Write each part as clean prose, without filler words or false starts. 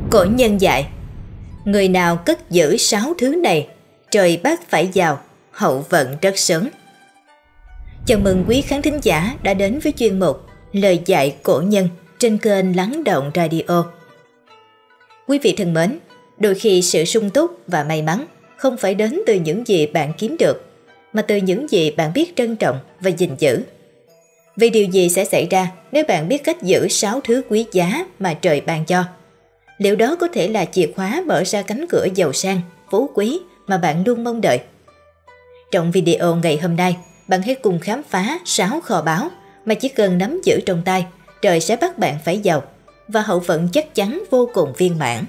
Cổ nhân dạy, người nào cất giữ 6 thứ này, trời bác phải giàu, hậu vận rất sớm. Chào mừng quý khán thính giả đã đến với chuyên mục Lời dạy cổ nhân trên kênh Lắng Động Radio. Quý vị thân mến, đôi khi sự sung túc và may mắn không phải đến từ những gì bạn kiếm được, mà từ những gì bạn biết trân trọng và gìn giữ. Vì điều gì sẽ xảy ra nếu bạn biết cách giữ 6 thứ quý giá mà trời ban cho? Liệu đó có thể là chìa khóa mở ra cánh cửa giàu sang, phú quý mà bạn luôn mong đợi? Trong video ngày hôm nay, bạn hãy cùng khám phá 6 kho báu mà chỉ cần nắm giữ trong tay, trời sẽ bắt bạn phải giàu và hậu vận chắc chắn vô cùng viên mãn.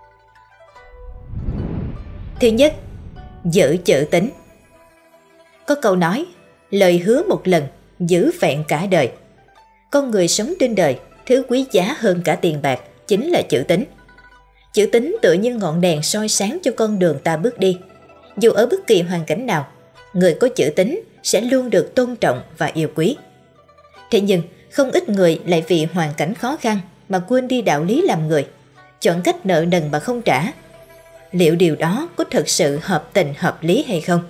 Thứ nhất, giữ chữ tín. Có câu nói, lời hứa một lần, giữ vẹn cả đời. Con người sống trên đời, thứ quý giá hơn cả tiền bạc chính là chữ tín. Chữ tín tựa như ngọn đèn soi sáng cho con đường ta bước đi. Dù ở bất kỳ hoàn cảnh nào, người có chữ tín sẽ luôn được tôn trọng và yêu quý. Thế nhưng, không ít người lại vì hoàn cảnh khó khăn mà quên đi đạo lý làm người, chọn cách nợ nần mà không trả. Liệu điều đó có thực sự hợp tình hợp lý hay không?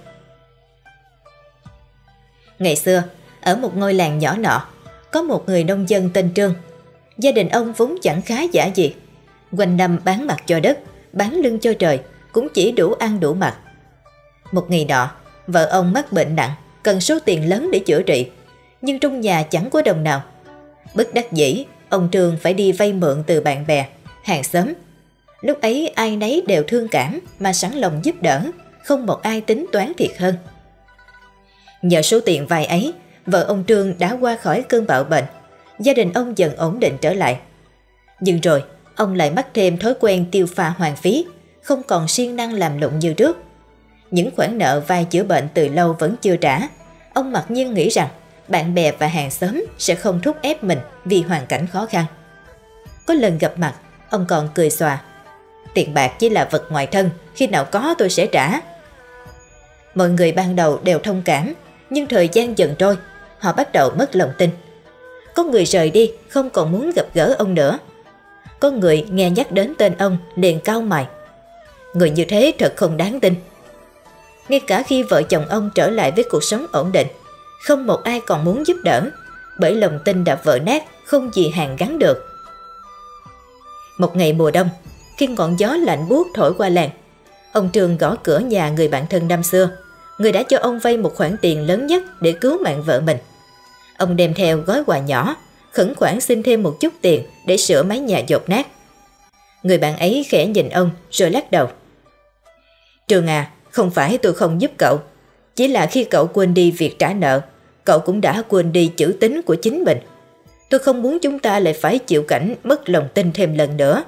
Ngày xưa, ở một ngôi làng nhỏ nọ, có một người nông dân tên Trương. Gia đình ông vốn chẳng khá giả gì. Quanh năm bán mặt cho đất, bán lưng cho trời, cũng chỉ đủ ăn đủ mặc. Một ngày nọ, vợ ông mắc bệnh nặng, cần số tiền lớn để chữa trị, nhưng trong nhà chẳng có đồng nào. Bất đắc dĩ, ông Trương phải đi vay mượn từ bạn bè, hàng xóm. Lúc ấy ai nấy đều thương cảm mà sẵn lòng giúp đỡ, không một ai tính toán thiệt hơn. Nhờ số tiền vay ấy, vợ ông Trương đã qua khỏi cơn bạo bệnh, gia đình ông dần ổn định trở lại. Nhưng rồi, ông lại mắc thêm thói quen tiêu pha hoang phí, không còn siêng năng làm lụng như trước. Những khoản nợ vay chữa bệnh từ lâu vẫn chưa trả. Ông mặc nhiên nghĩ rằng bạn bè và hàng xóm sẽ không thúc ép mình vì hoàn cảnh khó khăn. Có lần gặp mặt, ông còn cười xòa, tiền bạc chỉ là vật ngoài thân, khi nào có tôi sẽ trả. Mọi người ban đầu đều thông cảm, nhưng thời gian dần trôi, họ bắt đầu mất lòng tin. Có người rời đi, không còn muốn gặp gỡ ông nữa. Có người nghe nhắc đến tên ông liền cau mày. Người như thế thật không đáng tin. Ngay cả khi vợ chồng ông trở lại với cuộc sống ổn định, không một ai còn muốn giúp đỡ, bởi lòng tin đã vỡ nát, không gì hàn gắn được. Một ngày mùa đông, khi ngọn gió lạnh buốt thổi qua làng, ông Trương gõ cửa nhà người bạn thân năm xưa, người đã cho ông vay một khoản tiền lớn nhất để cứu mạng vợ mình. Ông đem theo gói quà nhỏ, khẩn khoản xin thêm một chút tiền để sửa mái nhà dột nát. Người bạn ấy khẽ nhìn ông rồi lắc đầu. Trương à, không phải tôi không giúp cậu, chỉ là khi cậu quên đi việc trả nợ, cậu cũng đã quên đi chữ tín của chính mình. Tôi không muốn chúng ta lại phải chịu cảnh mất lòng tin thêm lần nữa.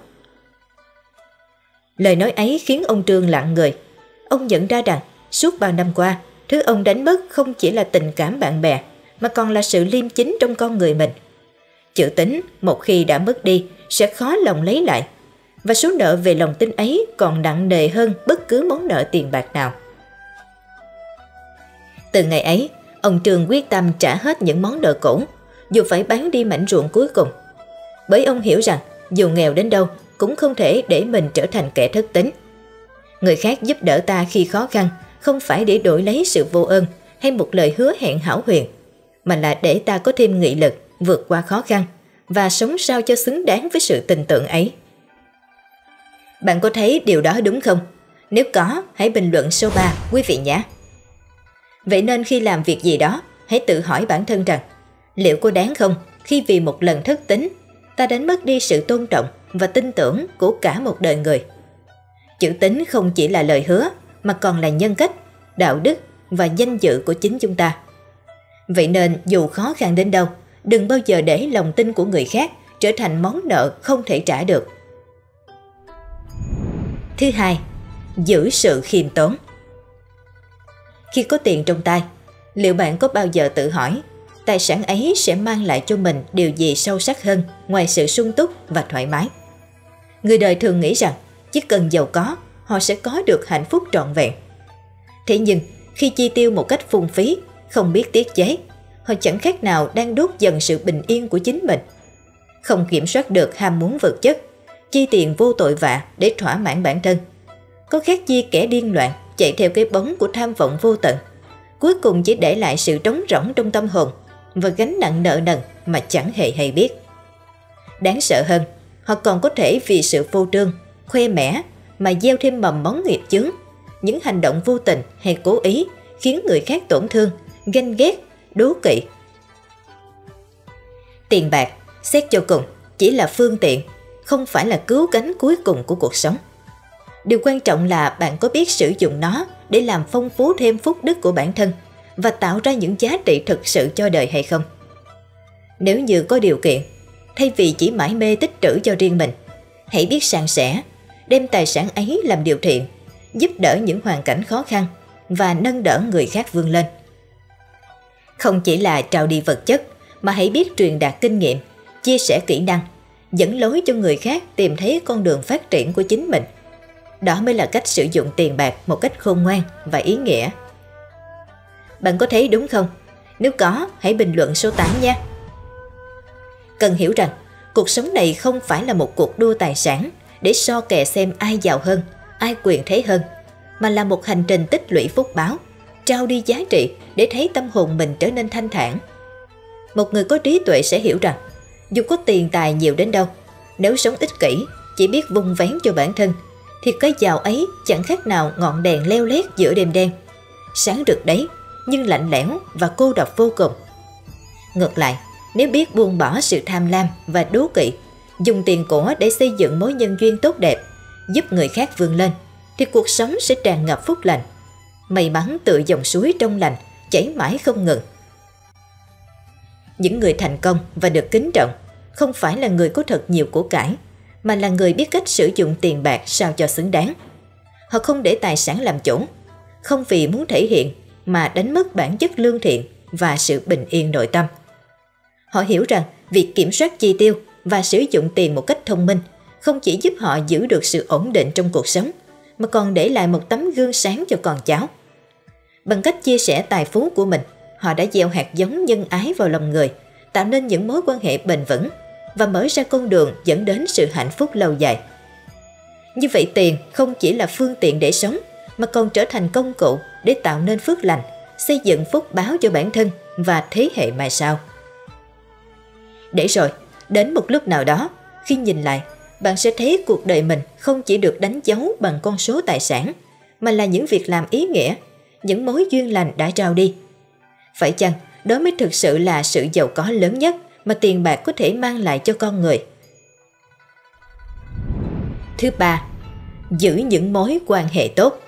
Lời nói ấy khiến ông Trương lặng người. Ông nhận ra rằng suốt bao năm qua, thứ ông đánh mất không chỉ là tình cảm bạn bè, mà còn là sự liêm chính trong con người mình. Chữ tín một khi đã mất đi sẽ khó lòng lấy lại, và số nợ về lòng tin ấy còn nặng nề hơn bất cứ món nợ tiền bạc nào. Từ ngày ấy, ông Trương quyết tâm trả hết những món nợ cũ, dù phải bán đi mảnh ruộng cuối cùng. Bởi ông hiểu rằng dù nghèo đến đâu cũng không thể để mình trở thành kẻ thất tín. Người khác giúp đỡ ta khi khó khăn không phải để đổi lấy sự vô ơn hay một lời hứa hẹn hão huyền, mà là để ta có thêm nghị lực vượt qua khó khăn và sống sao cho xứng đáng với sự tin tưởng ấy. Bạn có thấy điều đó đúng không? Nếu có, hãy bình luận số 3 quý vị nhé. Vậy nên khi làm việc gì đó, hãy tự hỏi bản thân rằng liệu có đáng không khi vì một lần thất tín, ta đánh mất đi sự tôn trọng và tin tưởng của cả một đời người. Chữ tín không chỉ là lời hứa, mà còn là nhân cách, đạo đức và danh dự của chính chúng ta. Vậy nên dù khó khăn đến đâu, đừng bao giờ để lòng tin của người khác trở thành món nợ không thể trả được. Thứ hai, giữ sự khiêm tốn. Khi có tiền trong tay, liệu bạn có bao giờ tự hỏi tài sản ấy sẽ mang lại cho mình điều gì sâu sắc hơn ngoài sự sung túc và thoải mái? Người đời thường nghĩ rằng chỉ cần giàu có, họ sẽ có được hạnh phúc trọn vẹn. Thế nhưng, khi chi tiêu một cách phung phí, không biết tiết chế, họ chẳng khác nào đang đốt dần sự bình yên của chính mình. Không kiểm soát được ham muốn vật chất, chi tiền vô tội vạ để thỏa mãn bản thân. Có khác gì kẻ điên loạn chạy theo cái bóng của tham vọng vô tận, cuối cùng chỉ để lại sự trống rỗng trong tâm hồn và gánh nặng nợ nần mà chẳng hề hay biết. Đáng sợ hơn, họ còn có thể vì sự phô trương, khoe mẽ mà gieo thêm mầm móng nghiệp chướng, những hành động vô tình hay cố ý khiến người khác tổn thương, ganh ghét, đố kỵ. Tiền bạc, xét cho cùng, chỉ là phương tiện, không phải là cứu cánh cuối cùng của cuộc sống. Điều quan trọng là bạn có biết sử dụng nó để làm phong phú thêm phúc đức của bản thân và tạo ra những giá trị thực sự cho đời hay không. Nếu như có điều kiện, thay vì chỉ mãi mê tích trữ cho riêng mình, hãy biết san sẻ, đem tài sản ấy làm điều thiện, giúp đỡ những hoàn cảnh khó khăn và nâng đỡ người khác vươn lên. Không chỉ là trao đi vật chất, mà hãy biết truyền đạt kinh nghiệm, chia sẻ kỹ năng, dẫn lối cho người khác tìm thấy con đường phát triển của chính mình. Đó mới là cách sử dụng tiền bạc một cách khôn ngoan và ý nghĩa. Bạn có thấy đúng không? Nếu có, hãy bình luận số 8 nha. Cần hiểu rằng, cuộc sống này không phải là một cuộc đua tài sản để so kè xem ai giàu hơn, ai quyền thế hơn, mà là một hành trình tích lũy phúc báo, trao đi giá trị để thấy tâm hồn mình trở nên thanh thản. Một người có trí tuệ sẽ hiểu rằng, dù có tiền tài nhiều đến đâu, nếu sống ích kỷ, chỉ biết vung vén cho bản thân, thì cái giàu ấy chẳng khác nào ngọn đèn leo lét giữa đêm đen. Sáng rực đấy, nhưng lạnh lẽo và cô độc vô cùng. Ngược lại, nếu biết buông bỏ sự tham lam và đố kỵ, dùng tiền của để xây dựng mối nhân duyên tốt đẹp, giúp người khác vươn lên, thì cuộc sống sẽ tràn ngập phúc lành. May mắn tựa dòng suối trong lành, chảy mãi không ngừng. Những người thành công và được kính trọng không phải là người có thật nhiều của cải, mà là người biết cách sử dụng tiền bạc sao cho xứng đáng. Họ không để tài sản làm chủ, không vì muốn thể hiện mà đánh mất bản chất lương thiện và sự bình yên nội tâm. Họ hiểu rằng việc kiểm soát chi tiêu và sử dụng tiền một cách thông minh không chỉ giúp họ giữ được sự ổn định trong cuộc sống, mà còn để lại một tấm gương sáng cho con cháu. Bằng cách chia sẻ tài phú của mình, họ đã gieo hạt giống nhân ái vào lòng người, tạo nên những mối quan hệ bền vững và mở ra con đường dẫn đến sự hạnh phúc lâu dài. Như vậy, tiền không chỉ là phương tiện để sống, mà còn trở thành công cụ để tạo nên phước lành, xây dựng phúc báo cho bản thân và thế hệ mai sau. Để rồi, đến một lúc nào đó, khi nhìn lại, bạn sẽ thấy cuộc đời mình không chỉ được đánh dấu bằng con số tài sản, mà là những việc làm ý nghĩa, những mối duyên lành đã trao đi. Phải chăng đó mới thực sự là sự giàu có lớn nhất mà tiền bạc có thể mang lại cho con người? Thứ ba, giữ những mối quan hệ tốt.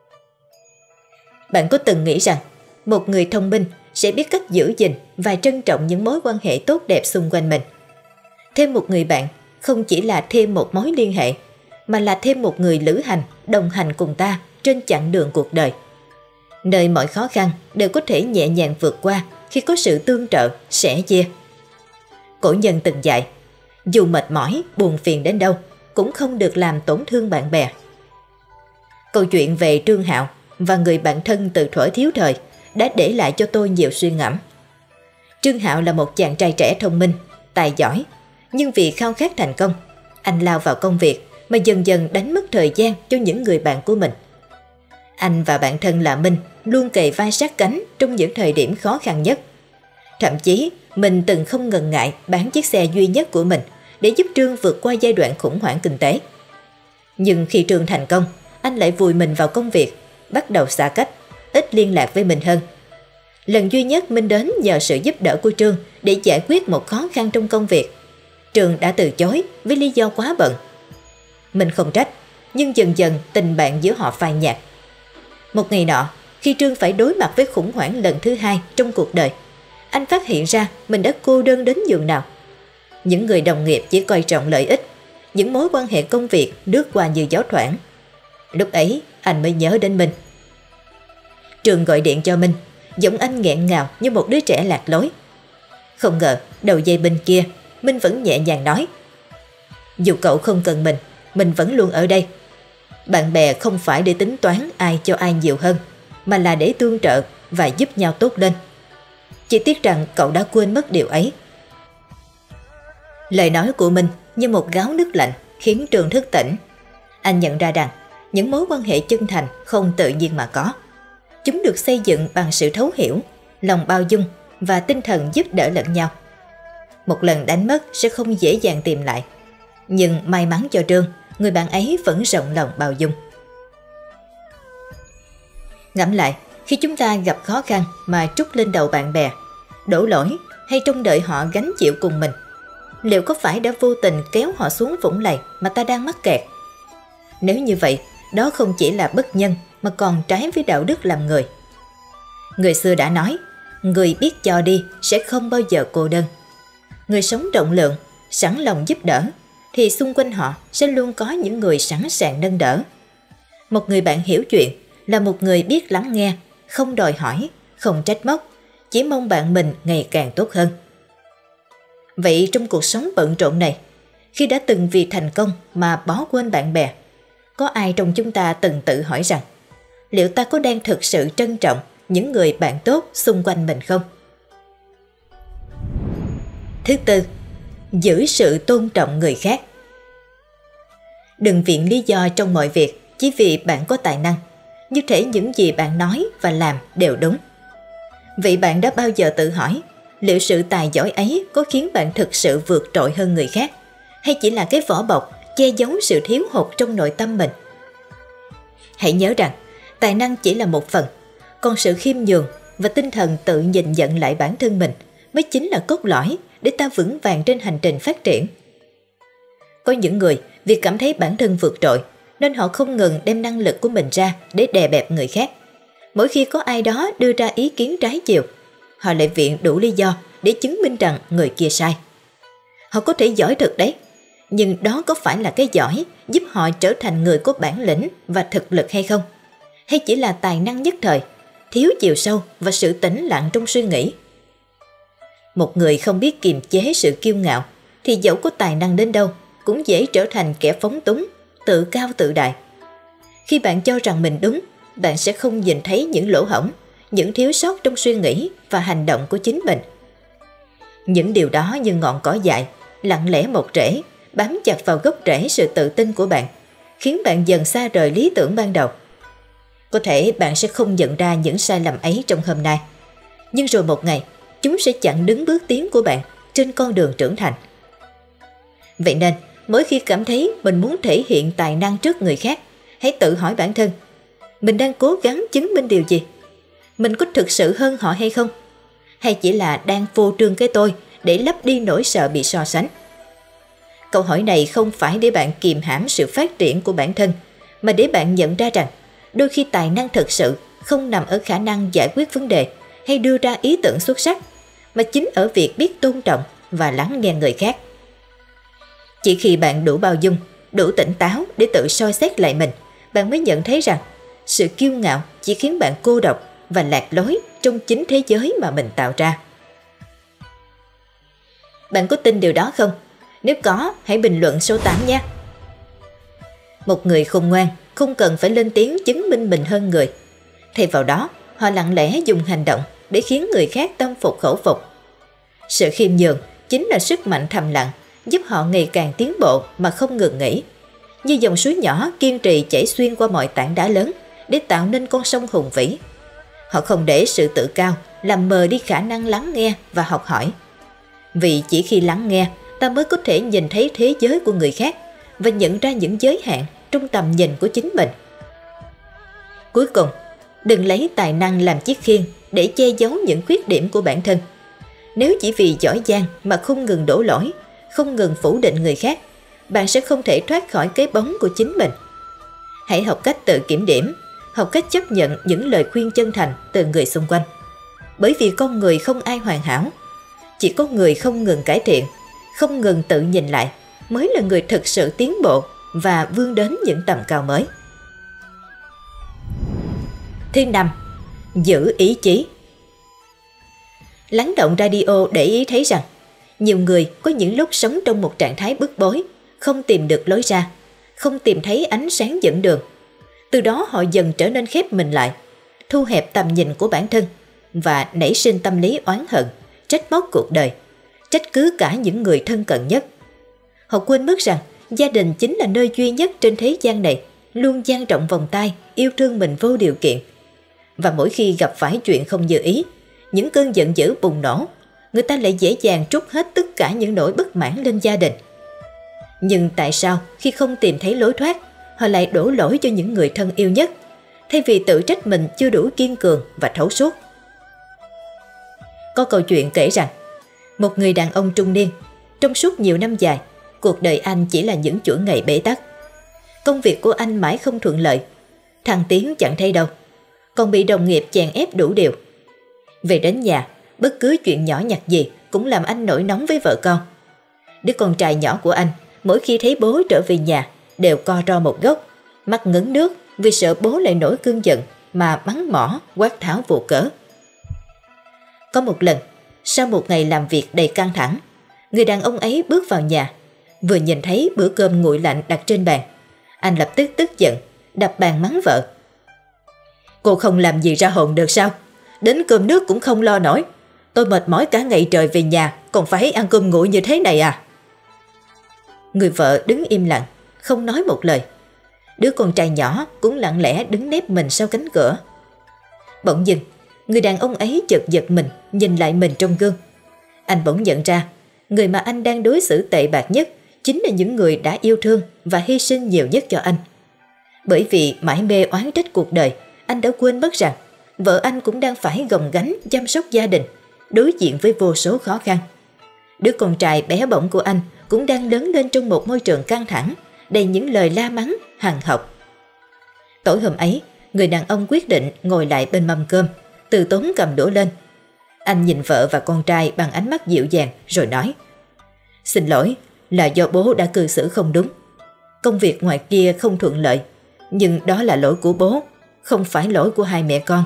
Bạn có từng nghĩ rằng một người thông minh sẽ biết cách giữ gìn và trân trọng những mối quan hệ tốt đẹp xung quanh mình? Thêm một người bạn không chỉ là thêm một mối liên hệ, mà là thêm một người lữ hành đồng hành cùng ta trên chặng đường cuộc đời, nơi mọi khó khăn đều có thể nhẹ nhàng vượt qua khi có sự tương trợ, sẻ chia. Cổ nhân từng dạy, dù mệt mỏi, buồn phiền đến đâu, cũng không được làm tổn thương bạn bè. Câu chuyện về Trương Hạo và người bạn thân từ thuở thiếu thời đã để lại cho tôi nhiều suy ngẫm. Trương Hạo là một chàng trai trẻ thông minh, tài giỏi, nhưng vì khao khát thành công, anh lao vào công việc mà dần dần đánh mất thời gian cho những người bạn của mình. Anh và bạn thân là Minh luôn kề vai sát cánh trong những thời điểm khó khăn nhất. Thậm chí, Minh từng không ngần ngại bán chiếc xe duy nhất của mình để giúp Trương vượt qua giai đoạn khủng hoảng kinh tế. Nhưng khi Trương thành công, anh lại vùi mình vào công việc, bắt đầu xa cách, ít liên lạc với Minh hơn. Lần duy nhất Minh đến nhờ sự giúp đỡ của Trương để giải quyết một khó khăn trong công việc, Trương đã từ chối với lý do quá bận. Minh không trách, nhưng dần dần tình bạn giữa họ phai nhạt. Một ngày nọ, khi Trương phải đối mặt với khủng hoảng lần thứ hai trong cuộc đời, anh phát hiện ra mình đã cô đơn đến nhường nào. Những người đồng nghiệp chỉ coi trọng lợi ích, những mối quan hệ công việc lướt qua như gió thoảng. Lúc ấy, anh mới nhớ đến Minh. Trương gọi điện cho Minh, giọng anh nghẹn ngào như một đứa trẻ lạc lối. Không ngờ, đầu dây bên kia, Minh vẫn nhẹ nhàng nói: dù cậu không cần mình vẫn luôn ở đây. Bạn bè không phải để tính toán ai cho ai nhiều hơn, mà là để tương trợ và giúp nhau tốt lên. Chỉ tiếc rằng cậu đã quên mất điều ấy. Lời nói của Minh như một gáo nước lạnh khiến Trương thức tỉnh. Anh nhận ra rằng những mối quan hệ chân thành không tự nhiên mà có. Chúng được xây dựng bằng sự thấu hiểu, lòng bao dung và tinh thần giúp đỡ lẫn nhau. Một lần đánh mất sẽ không dễ dàng tìm lại. Nhưng may mắn cho Trương, người bạn ấy vẫn rộng lòng bao dung. Ngẫm lại, khi chúng ta gặp khó khăn mà trút lên đầu bạn bè, đổ lỗi hay trông đợi họ gánh chịu cùng mình, liệu có phải đã vô tình kéo họ xuống vũng lầy mà ta đang mắc kẹt? Nếu như vậy, đó không chỉ là bất nhân mà còn trái với đạo đức làm người. Người xưa đã nói, người biết cho đi sẽ không bao giờ cô đơn. Người sống rộng lượng, sẵn lòng giúp đỡ, thì xung quanh họ sẽ luôn có những người sẵn sàng nâng đỡ. Một người bạn hiểu chuyện là một người biết lắng nghe, không đòi hỏi, không trách móc, chỉ mong bạn mình ngày càng tốt hơn. Vậy trong cuộc sống bận rộn này, khi đã từng vì thành công mà bỏ quên bạn bè, có ai trong chúng ta từng tự hỏi rằng liệu ta có đang thực sự trân trọng những người bạn tốt xung quanh mình không? Thứ tư, giữ sự tôn trọng người khác. Đừng viện lý do trong mọi việc chỉ vì bạn có tài năng, như thể những gì bạn nói và làm đều đúng. Vậy bạn đã bao giờ tự hỏi liệu sự tài giỏi ấy có khiến bạn thực sự vượt trội hơn người khác, hay chỉ là cái vỏ bọc che giấu sự thiếu hụt trong nội tâm mình? Hãy nhớ rằng tài năng chỉ là một phần, còn sự khiêm nhường và tinh thần tự nhìn nhận lại bản thân mình mới chính là cốt lõi để ta vững vàng trên hành trình phát triển. Có những người vì cảm thấy bản thân vượt trội nên họ không ngừng đem năng lực của mình ra để đè bẹp người khác. Mỗi khi có ai đó đưa ra ý kiến trái chiều, họ lại viện đủ lý do để chứng minh rằng người kia sai. Họ có thể giỏi thật đấy, nhưng đó có phải là cái giỏi giúp họ trở thành người có bản lĩnh và thực lực hay không? Hay chỉ là tài năng nhất thời, thiếu chiều sâu và sự tĩnh lặng trong suy nghĩ? Một người không biết kiềm chế sự kiêu ngạo thì dẫu có tài năng đến đâu cũng dễ trở thành kẻ phóng túng, tự cao tự đại. Khi bạn cho rằng mình đúng, bạn sẽ không nhìn thấy những lỗ hổng, những thiếu sót trong suy nghĩ và hành động của chính mình. Những điều đó như ngọn cỏ dại, lặng lẽ mọc rễ, bám chặt vào gốc rễ sự tự tin của bạn, khiến bạn dần xa rời lý tưởng ban đầu. Có thể bạn sẽ không nhận ra những sai lầm ấy trong hôm nay, nhưng rồi một ngày, chúng sẽ chặn đứng bước tiến của bạn trên con đường trưởng thành. Vậy nên, mỗi khi cảm thấy mình muốn thể hiện tài năng trước người khác, hãy tự hỏi bản thân, mình đang cố gắng chứng minh điều gì? Mình có thực sự hơn họ hay không? Hay chỉ là đang phô trương cái tôi để lấp đi nỗi sợ bị so sánh? Câu hỏi này không phải để bạn kìm hãm sự phát triển của bản thân, mà để bạn nhận ra rằng đôi khi tài năng thực sự không nằm ở khả năng giải quyết vấn đề hay đưa ra ý tưởng xuất sắc, mà chính ở việc biết tôn trọng và lắng nghe người khác. Chỉ khi bạn đủ bao dung, đủ tỉnh táo để tự soi xét lại mình, bạn mới nhận thấy rằng sự kiêu ngạo chỉ khiến bạn cô độc và lạc lối trong chính thế giới mà mình tạo ra. Bạn có tin điều đó không? Nếu có, hãy bình luận số 8 nhé. Một người khôn ngoan không cần phải lên tiếng chứng minh mình hơn người. Thay vào đó, họ lặng lẽ dùng hành động để khiến người khác tâm phục khẩu phục. Sự khiêm nhường chính là sức mạnh thầm lặng giúp họ ngày càng tiến bộ mà không ngừng nghỉ. Như dòng suối nhỏ kiên trì chảy xuyên qua mọi tảng đá lớn để tạo nên con sông hùng vĩ. Họ không để sự tự cao làm mờ đi khả năng lắng nghe và học hỏi. Vì chỉ khi lắng nghe, ta mới có thể nhìn thấy thế giới của người khác và nhận ra những giới hạn trong tầm nhìn của chính mình. Cuối cùng, đừng lấy tài năng làm chiếc khiên để che giấu những khuyết điểm của bản thân. Nếu chỉ vì giỏi giang mà không ngừng đổ lỗi, không ngừng phủ định người khác, bạn sẽ không thể thoát khỏi cái bóng của chính mình. Hãy học cách tự kiểm điểm, học cách chấp nhận những lời khuyên chân thành từ người xung quanh. Bởi vì con người không ai hoàn hảo. Chỉ có người không ngừng cải thiện, không ngừng tự nhìn lại mới là người thực sự tiến bộ và vươn đến những tầm cao mới. Thứ 5. Giữ ý chí. Lắng động radio để ý thấy rằng nhiều người có những lúc sống trong một trạng thái bức bối, không tìm được lối ra, không tìm thấy ánh sáng dẫn đường. Từ đó họ dần trở nên khép mình lại, thu hẹp tầm nhìn của bản thân và nảy sinh tâm lý oán hận, trách móc cuộc đời, trách cứ cả những người thân cận nhất. Họ quên mất rằng gia đình chính là nơi duy nhất trên thế gian này luôn dang rộng vòng tay, yêu thương mình vô điều kiện. Và mỗi khi gặp phải chuyện không như ý, những cơn giận dữ bùng nổ, người ta lại dễ dàng trút hết tất cả những nỗi bất mãn lên gia đình. Nhưng tại sao khi không tìm thấy lối thoát, họ lại đổ lỗi cho những người thân yêu nhất, thay vì tự trách mình chưa đủ kiên cường và thấu suốt? Có câu chuyện kể rằng, một người đàn ông trung niên, trong suốt nhiều năm dài, cuộc đời anh chỉ là những chuỗi ngày bế tắc. Công việc của anh mãi không thuận lợi, thăng tiến chẳng thấy đâu, còn bị đồng nghiệp chèn ép đủ điều. Về đến nhà, bất cứ chuyện nhỏ nhặt gì cũng làm anh nổi nóng với vợ con. Đứa con trai nhỏ của anh, mỗi khi thấy bố trở về nhà, đều co ro một góc, mắt ngấn nước vì sợ bố lại nổi cơn giận mà mắng mỏ, quát tháo vô cớ. Có một lần, sau một ngày làm việc đầy căng thẳng, người đàn ông ấy bước vào nhà, vừa nhìn thấy bữa cơm nguội lạnh đặt trên bàn, anh lập tức tức giận, đập bàn mắng vợ. Cô không làm gì ra hồn được sao? Đến cơm nước cũng không lo nổi. Tôi mệt mỏi cả ngày trời về nhà, còn phải ăn cơm nguội như thế này à? Người vợ đứng im lặng, không nói một lời. Đứa con trai nhỏ cũng lặng lẽ đứng nép mình sau cánh cửa. Bỗng dưng, người đàn ông ấy chợt giật mình, nhìn lại mình trong gương. Anh bỗng nhận ra, người mà anh đang đối xử tệ bạc nhất chính là những người đã yêu thương và hy sinh nhiều nhất cho anh. Bởi vì mãi mê oán trách cuộc đời, anh đã quên mất rằng vợ anh cũng đang phải gồng gánh chăm sóc gia đình, đối diện với vô số khó khăn. Đứa con trai bé bỏng của anh cũng đang lớn lên trong một môi trường căng thẳng, đầy những lời la mắng, hằn học. Tối hôm ấy, người đàn ông quyết định ngồi lại bên mâm cơm, từ tốn cầm đũa lên. Anh nhìn vợ và con trai bằng ánh mắt dịu dàng rồi nói: Xin lỗi, là do bố đã cư xử không đúng. Công việc ngoài kia không thuận lợi, nhưng đó là lỗi của bố, không phải lỗi của hai mẹ con.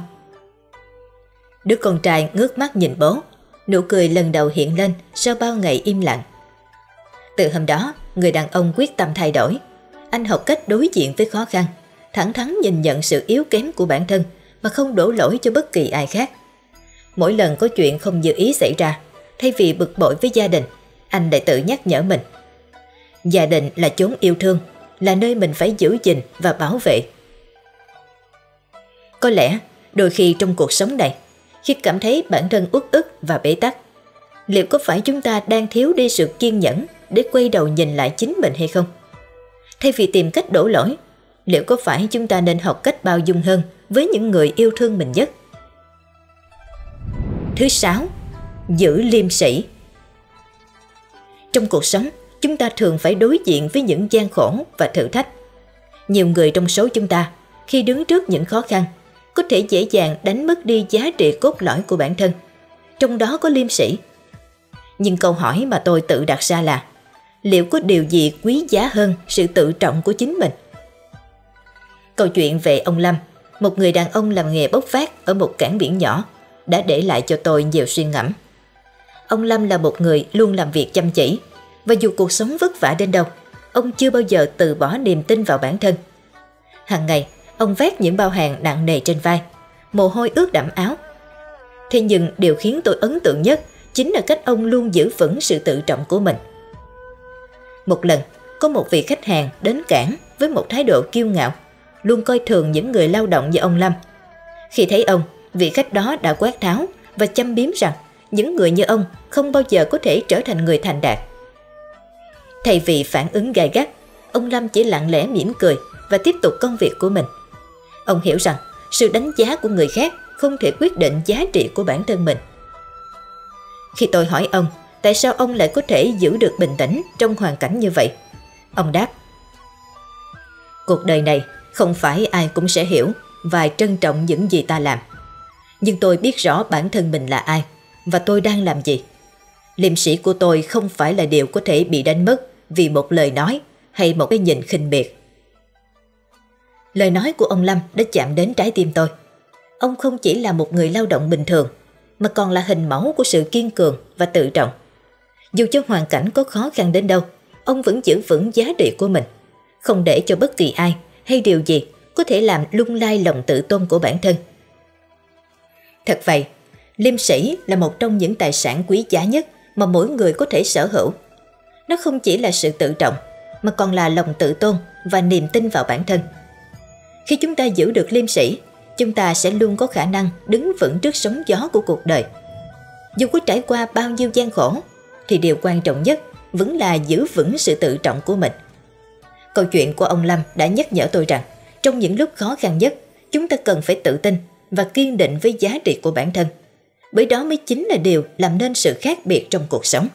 Đứa con trai ngước mắt nhìn bố, nụ cười lần đầu hiện lên sau bao ngày im lặng. Từ hôm đó, người đàn ông quyết tâm thay đổi. Anh học cách đối diện với khó khăn, thẳng thắn nhìn nhận sự yếu kém của bản thân mà không đổ lỗi cho bất kỳ ai khác. Mỗi lần có chuyện không như ý xảy ra, thay vì bực bội với gia đình, anh lại tự nhắc nhở mình: gia đình là chốn yêu thương, là nơi mình phải giữ gìn và bảo vệ. Có lẽ đôi khi trong cuộc sống này, khi cảm thấy bản thân uất ức và bế tắc, liệu có phải chúng ta đang thiếu đi sự kiên nhẫn để quay đầu nhìn lại chính mình hay không? Thay vì tìm cách đổ lỗi, liệu có phải chúng ta nên học cách bao dung hơn với những người yêu thương mình nhất? Thứ 6. Giữ liêm sĩ. Trong cuộc sống, chúng ta thường phải đối diện với những gian khổ và thử thách. Nhiều người trong số chúng ta, khi đứng trước những khó khăn, có thể dễ dàng đánh mất đi giá trị cốt lõi của bản thân, trong đó có liêm sĩ. Nhưng câu hỏi mà tôi tự đặt ra là: liệu có điều gì quý giá hơn sự tự trọng của chính mình? Câu chuyện về ông Lâm, một người đàn ông làm nghề bốc vác ở một cảng biển nhỏ, đã để lại cho tôi nhiều suy ngẫm. Ông Lâm là một người luôn làm việc chăm chỉ, và dù cuộc sống vất vả đến đâu, ông chưa bao giờ từ bỏ niềm tin vào bản thân. Hàng ngày, ông vác những bao hàng nặng nề trên vai, mồ hôi ướt đẫm áo. Thế nhưng điều khiến tôi ấn tượng nhất chính là cách ông luôn giữ vững sự tự trọng của mình. Một lần, có một vị khách hàng đến cảng với một thái độ kiêu ngạo, luôn coi thường những người lao động như ông Lâm. Khi thấy ông, vị khách đó đã quát tháo và châm biếm rằng những người như ông không bao giờ có thể trở thành người thành đạt. Thay vì phản ứng gay gắt, ông Lâm chỉ lặng lẽ mỉm cười và tiếp tục công việc của mình. Ông hiểu rằng sự đánh giá của người khác không thể quyết định giá trị của bản thân mình. Khi tôi hỏi ông tại sao ông lại có thể giữ được bình tĩnh trong hoàn cảnh như vậy, ông đáp: cuộc đời này không phải ai cũng sẽ hiểu và trân trọng những gì ta làm. Nhưng tôi biết rõ bản thân mình là ai và tôi đang làm gì. Liêm sĩ của tôi không phải là điều có thể bị đánh mất vì một lời nói hay một cái nhìn khinh miệt. Lời nói của ông Lâm đã chạm đến trái tim tôi. Ông không chỉ là một người lao động bình thường, mà còn là hình mẫu của sự kiên cường và tự trọng. Dù cho hoàn cảnh có khó khăn đến đâu, ông vẫn giữ vững giá trị của mình, không để cho bất kỳ ai hay điều gì có thể làm lung lay lòng tự tôn của bản thân. Thật vậy, liêm sĩ là một trong những tài sản quý giá nhất mà mỗi người có thể sở hữu. Nó không chỉ là sự tự trọng, mà còn là lòng tự tôn và niềm tin vào bản thân. Khi chúng ta giữ được liêm sĩ, chúng ta sẽ luôn có khả năng đứng vững trước sóng gió của cuộc đời. Dù có trải qua bao nhiêu gian khổ, thì điều quan trọng nhất vẫn là giữ vững sự tự trọng của mình. Câu chuyện của ông Lâm đã nhắc nhở tôi rằng, trong những lúc khó khăn nhất, chúng ta cần phải tự tin và kiên định với giá trị của bản thân. Bởi đó mới chính là điều làm nên sự khác biệt trong cuộc sống.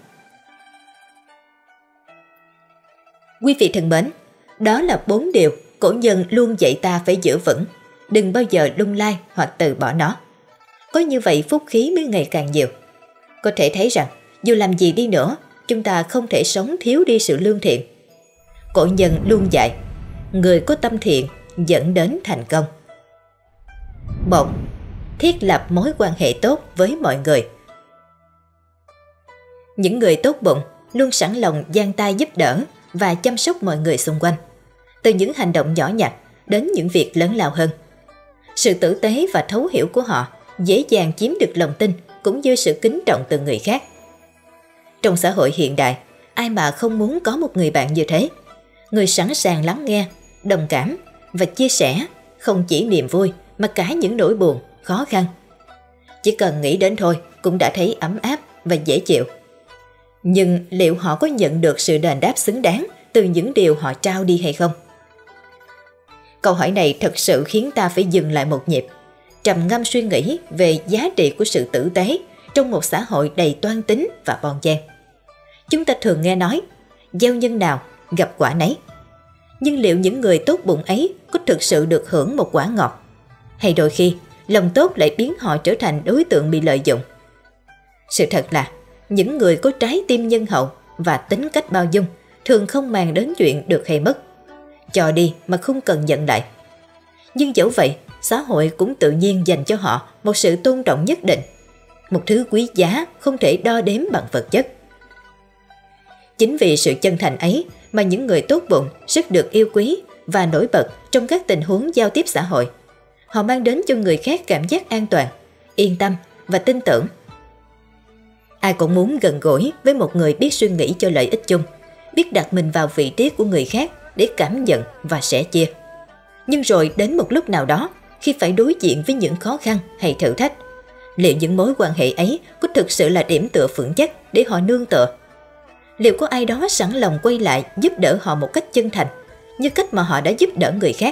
Quý vị thân mến, đó là 4 điều cổ nhân luôn dạy ta phải giữ vững. Đừng bao giờ lung lay hoặc từ bỏ nó. Có như vậy phúc khí mới ngày càng nhiều. Có thể thấy rằng, dù làm gì đi nữa, chúng ta không thể sống thiếu đi sự lương thiện. Cổ nhân luôn dạy, người có tâm thiện dẫn đến thành công. 1. Thiết lập mối quan hệ tốt với mọi người. Những người tốt bụng luôn sẵn lòng dang tay giúp đỡ và chăm sóc mọi người xung quanh, từ những hành động nhỏ nhặt đến những việc lớn lao hơn. Sự tử tế và thấu hiểu của họ dễ dàng chiếm được lòng tin cũng như sự kính trọng từ người khác. Trong xã hội hiện đại, ai mà không muốn có một người bạn như thế, người sẵn sàng lắng nghe, đồng cảm và chia sẻ không chỉ niềm vui mà cả những nỗi buồn, khó khăn. Chỉ cần nghĩ đến thôi cũng đã thấy ấm áp và dễ chịu. Nhưng liệu họ có nhận được sự đền đáp xứng đáng từ những điều họ trao đi hay không? Câu hỏi này thật sự khiến ta phải dừng lại một nhịp, trầm ngâm suy nghĩ về giá trị của sự tử tế trong một xã hội đầy toan tính và bon chen. Chúng ta thường nghe nói, gieo nhân nào gặp quả nấy. Nhưng liệu những người tốt bụng ấy có thực sự được hưởng một quả ngọt? Hay đôi khi, lòng tốt lại biến họ trở thành đối tượng bị lợi dụng? Sự thật là, những người có trái tim nhân hậu và tính cách bao dung thường không màng đến chuyện được hay mất, cho đi mà không cần nhận lại. Nhưng dẫu vậy, xã hội cũng tự nhiên dành cho họ một sự tôn trọng nhất định, một thứ quý giá không thể đo đếm bằng vật chất. Chính vì sự chân thành ấy mà những người tốt bụng rất được yêu quý và nổi bật trong các tình huống giao tiếp xã hội. Họ mang đến cho người khác cảm giác an toàn, yên tâm và tin tưởng. Ai cũng muốn gần gũi với một người biết suy nghĩ cho lợi ích chung, biết đặt mình vào vị trí của người khác để cảm nhận và sẻ chia. Nhưng rồi đến một lúc nào đó, khi phải đối diện với những khó khăn hay thử thách, liệu những mối quan hệ ấy có thực sự là điểm tựa vững chắc để họ nương tựa? Liệu có ai đó sẵn lòng quay lại giúp đỡ họ một cách chân thành, như cách mà họ đã giúp đỡ người khác?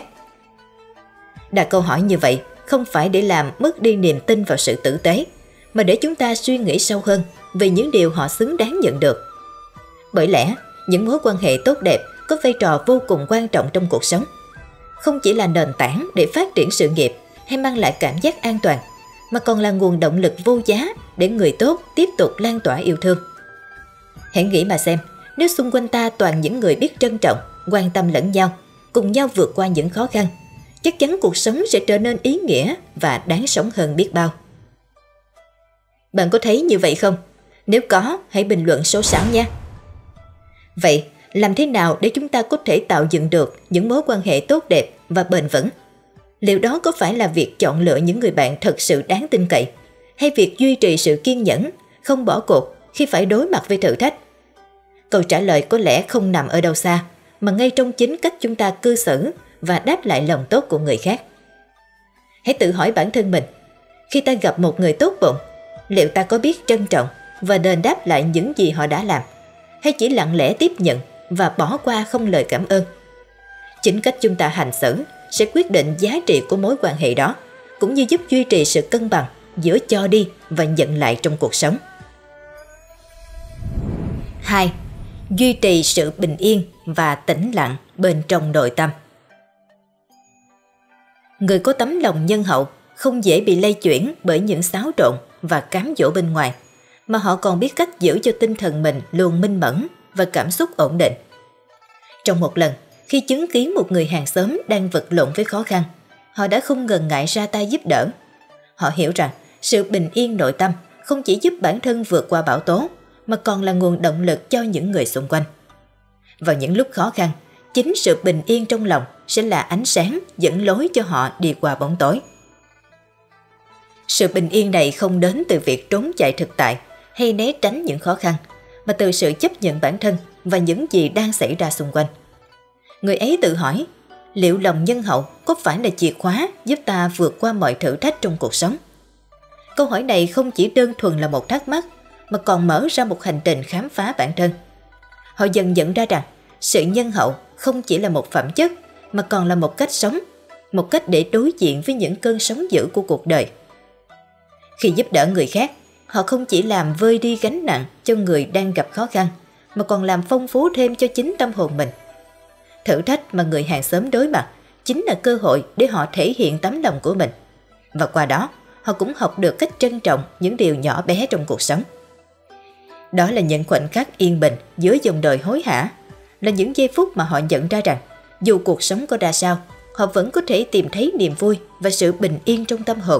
Đặt câu hỏi như vậy không phải để làm mất đi niềm tin vào sự tử tế, mà để chúng ta suy nghĩ sâu hơn về những điều họ xứng đáng nhận được. Bởi lẽ, những mối quan hệ tốt đẹp có vai trò vô cùng quan trọng trong cuộc sống. Không chỉ là nền tảng để phát triển sự nghiệp hay mang lại cảm giác an toàn, mà còn là nguồn động lực vô giá để người tốt tiếp tục lan tỏa yêu thương. Hãy nghĩ mà xem, nếu xung quanh ta toàn những người biết trân trọng, quan tâm lẫn nhau, cùng nhau vượt qua những khó khăn, chắc chắn cuộc sống sẽ trở nên ý nghĩa và đáng sống hơn biết bao. Bạn có thấy như vậy không? Nếu có, hãy bình luận số 6 nha. Vậy, làm thế nào để chúng ta có thể tạo dựng được những mối quan hệ tốt đẹp và bền vững? Liệu đó có phải là việc chọn lựa những người bạn thật sự đáng tin cậy, hay việc duy trì sự kiên nhẫn, không bỏ cuộc khi phải đối mặt với thử thách? Câu trả lời có lẽ không nằm ở đâu xa, mà ngay trong chính cách chúng ta cư xử và đáp lại lòng tốt của người khác. Hãy tự hỏi bản thân mình, khi ta gặp một người tốt bụng, liệu ta có biết trân trọng và đền đáp lại những gì họ đã làm, hay chỉ lặng lẽ tiếp nhận và bỏ qua không lời cảm ơn? Chính cách chúng ta hành xử sẽ quyết định giá trị của mối quan hệ đó, cũng như giúp duy trì sự cân bằng giữa cho đi và nhận lại trong cuộc sống. 2. Duy trì sự bình yên và tĩnh lặng bên trong nội tâm. Người có tấm lòng nhân hậu không dễ bị lay chuyển bởi những xáo trộn và cám dỗ bên ngoài, mà họ còn biết cách giữ cho tinh thần mình luôn minh mẫn và cảm xúc ổn định. Trong một lần, khi chứng kiến một người hàng xóm đang vật lộn với khó khăn, họ đã không ngần ngại ra tay giúp đỡ. Họ hiểu rằng sự bình yên nội tâm không chỉ giúp bản thân vượt qua bão tố, mà còn là nguồn động lực cho những người xung quanh. Vào những lúc khó khăn, chính sự bình yên trong lòng sẽ là ánh sáng dẫn lối cho họ đi qua bóng tối. Sự bình yên này không đến từ việc trốn chạy thực tại hay né tránh những khó khăn, mà từ sự chấp nhận bản thân và những gì đang xảy ra xung quanh. Người ấy tự hỏi, liệu lòng nhân hậu có phải là chìa khóa giúp ta vượt qua mọi thử thách trong cuộc sống? Câu hỏi này không chỉ đơn thuần là một thắc mắc, mà còn mở ra một hành trình khám phá bản thân. Họ dần nhận ra rằng sự nhân hậu không chỉ là một phẩm chất, mà còn là một cách sống, một cách để đối diện với những cơn sóng dữ của cuộc đời. Khi giúp đỡ người khác, họ không chỉ làm vơi đi gánh nặng cho người đang gặp khó khăn, mà còn làm phong phú thêm cho chính tâm hồn mình. Thử thách mà người hàng xóm đối mặt chính là cơ hội để họ thể hiện tấm lòng của mình. Và qua đó, họ cũng học được cách trân trọng những điều nhỏ bé trong cuộc sống. Đó là những khoảnh khắc yên bình giữa dòng đời hối hả, là những giây phút mà họ nhận ra rằng dù cuộc sống có ra sao, họ vẫn có thể tìm thấy niềm vui và sự bình yên trong tâm hồn.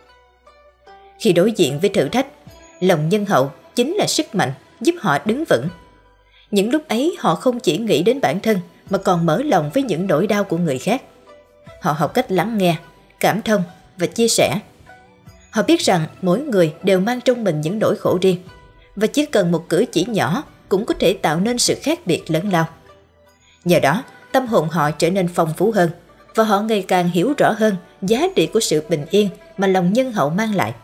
Khi đối diện với thử thách, lòng nhân hậu chính là sức mạnh giúp họ đứng vững. Những lúc ấy họ không chỉ nghĩ đến bản thân mà còn mở lòng với những nỗi đau của người khác. Họ học cách lắng nghe, cảm thông và chia sẻ. Họ biết rằng mỗi người đều mang trong mình những nỗi khổ riêng, và chỉ cần một cử chỉ nhỏ cũng có thể tạo nên sự khác biệt lớn lao. Nhờ đó, tâm hồn họ trở nên phong phú hơn, và họ ngày càng hiểu rõ hơn giá trị của sự bình yên mà lòng nhân hậu mang lại.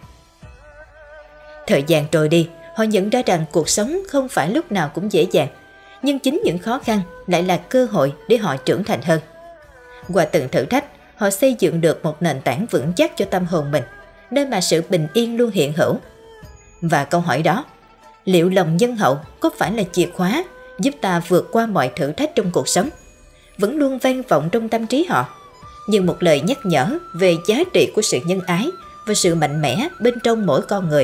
Thời gian trôi đi, họ nhận ra rằng cuộc sống không phải lúc nào cũng dễ dàng, nhưng chính những khó khăn lại là cơ hội để họ trưởng thành hơn. Qua từng thử thách, họ xây dựng được một nền tảng vững chắc cho tâm hồn mình, nơi mà sự bình yên luôn hiện hữu. Và câu hỏi đó, liệu lòng nhân hậu có phải là chìa khóa giúp ta vượt qua mọi thử thách trong cuộc sống, vẫn luôn vang vọng trong tâm trí họ, như một lời nhắc nhở về giá trị của sự nhân ái và sự mạnh mẽ bên trong mỗi con người.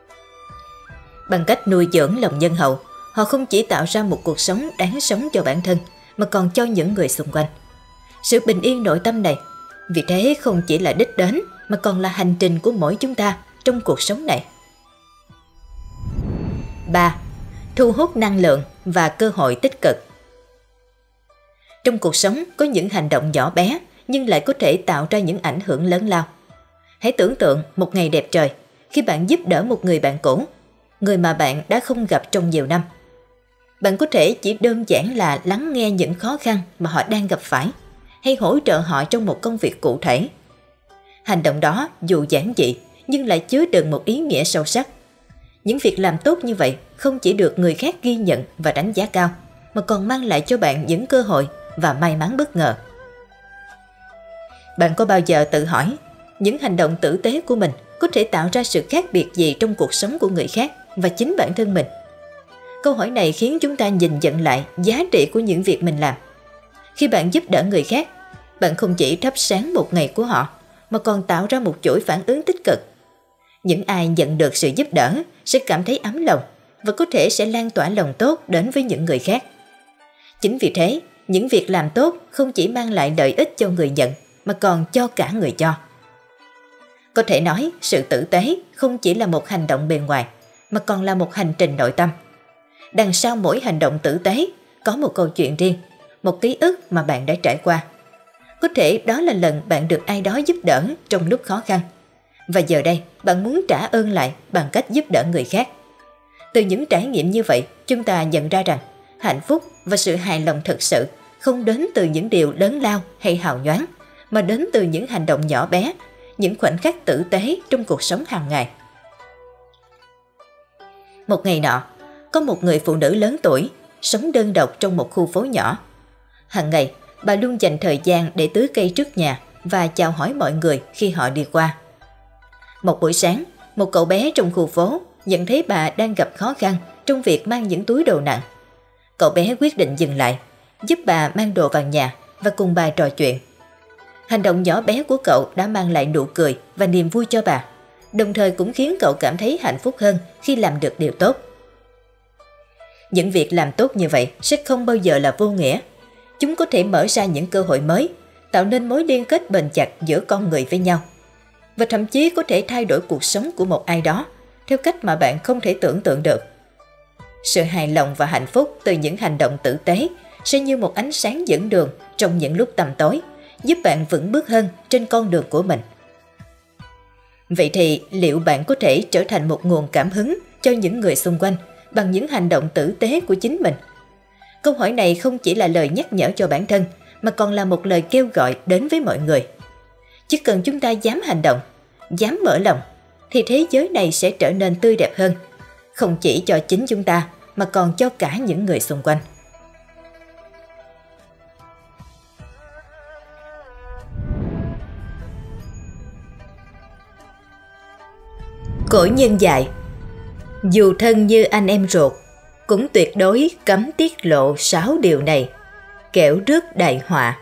Bằng cách nuôi dưỡng lòng nhân hậu, họ không chỉ tạo ra một cuộc sống đáng sống cho bản thân, mà còn cho những người xung quanh. Sự bình yên nội tâm này, vì thế không chỉ là đích đến, mà còn là hành trình của mỗi chúng ta trong cuộc sống này. 3. Thu hút năng lượng và cơ hội tích cực. Trong cuộc sống có những hành động nhỏ bé nhưng lại có thể tạo ra những ảnh hưởng lớn lao. Hãy tưởng tượng một ngày đẹp trời khi bạn giúp đỡ một người bạn cũ, người mà bạn đã không gặp trong nhiều năm. Bạn có thể chỉ đơn giản là lắng nghe những khó khăn mà họ đang gặp phải, hay hỗ trợ họ trong một công việc cụ thể. Hành động đó dù giản dị nhưng lại chứa đựng một ý nghĩa sâu sắc. Những việc làm tốt như vậy không chỉ được người khác ghi nhận và đánh giá cao, mà còn mang lại cho bạn những cơ hội và may mắn bất ngờ. Bạn có bao giờ tự hỏi, những hành động tử tế của mình có thể tạo ra sự khác biệt gì trong cuộc sống của người khác và chính bản thân mình? Câu hỏi này khiến chúng ta nhìn nhận lại giá trị của những việc mình làm. Khi bạn giúp đỡ người khác, bạn không chỉ thắp sáng một ngày của họ, mà còn tạo ra một chuỗi phản ứng tích cực. Những ai nhận được sự giúp đỡ sẽ cảm thấy ấm lòng, và có thể sẽ lan tỏa lòng tốt đến với những người khác. Chính vì thế, những việc làm tốt không chỉ mang lại lợi ích cho người nhận, mà còn cho cả người cho. Có thể nói, sự tử tế không chỉ là một hành động bề ngoài, mà còn là một hành trình nội tâm. Đằng sau mỗi hành động tử tế có một câu chuyện riêng, một ký ức mà bạn đã trải qua. Có thể đó là lần bạn được ai đó giúp đỡ trong lúc khó khăn, và giờ đây bạn muốn trả ơn lại bằng cách giúp đỡ người khác. Từ những trải nghiệm như vậy, chúng ta nhận ra rằng hạnh phúc và sự hài lòng thực sự không đến từ những điều lớn lao hay hào nhoáng, mà đến từ những hành động nhỏ bé, những khoảnh khắc tử tế trong cuộc sống hàng ngày. Một ngày nọ, có một người phụ nữ lớn tuổi, sống đơn độc trong một khu phố nhỏ. Hàng ngày, bà luôn dành thời gian để tưới cây trước nhà và chào hỏi mọi người khi họ đi qua. Một buổi sáng, một cậu bé trong khu phố nhận thấy bà đang gặp khó khăn trong việc mang những túi đồ nặng. Cậu bé quyết định dừng lại, giúp bà mang đồ vào nhà và cùng bà trò chuyện. Hành động nhỏ bé của cậu đã mang lại nụ cười và niềm vui cho bà, đồng thời cũng khiến cậu cảm thấy hạnh phúc hơn khi làm được điều tốt. Những việc làm tốt như vậy sẽ không bao giờ là vô nghĩa. Chúng có thể mở ra những cơ hội mới, tạo nên mối liên kết bền chặt giữa con người với nhau, và thậm chí có thể thay đổi cuộc sống của một ai đó theo cách mà bạn không thể tưởng tượng được. Sự hài lòng và hạnh phúc từ những hành động tử tế sẽ như một ánh sáng dẫn đường trong những lúc tăm tối, giúp bạn vững bước hơn trên con đường của mình. Vậy thì liệu bạn có thể trở thành một nguồn cảm hứng cho những người xung quanh bằng những hành động tử tế của chính mình? Câu hỏi này không chỉ là lời nhắc nhở cho bản thân, mà còn là một lời kêu gọi đến với mọi người. Chỉ cần chúng ta dám hành động, dám mở lòng, thì thế giới này sẽ trở nên tươi đẹp hơn, không chỉ cho chính chúng ta, mà còn cho cả những người xung quanh. Cổ nhân dạy, dù thân như anh em ruột, cũng tuyệt đối cấm tiết lộ 6 điều này, kẻo rước đại họa.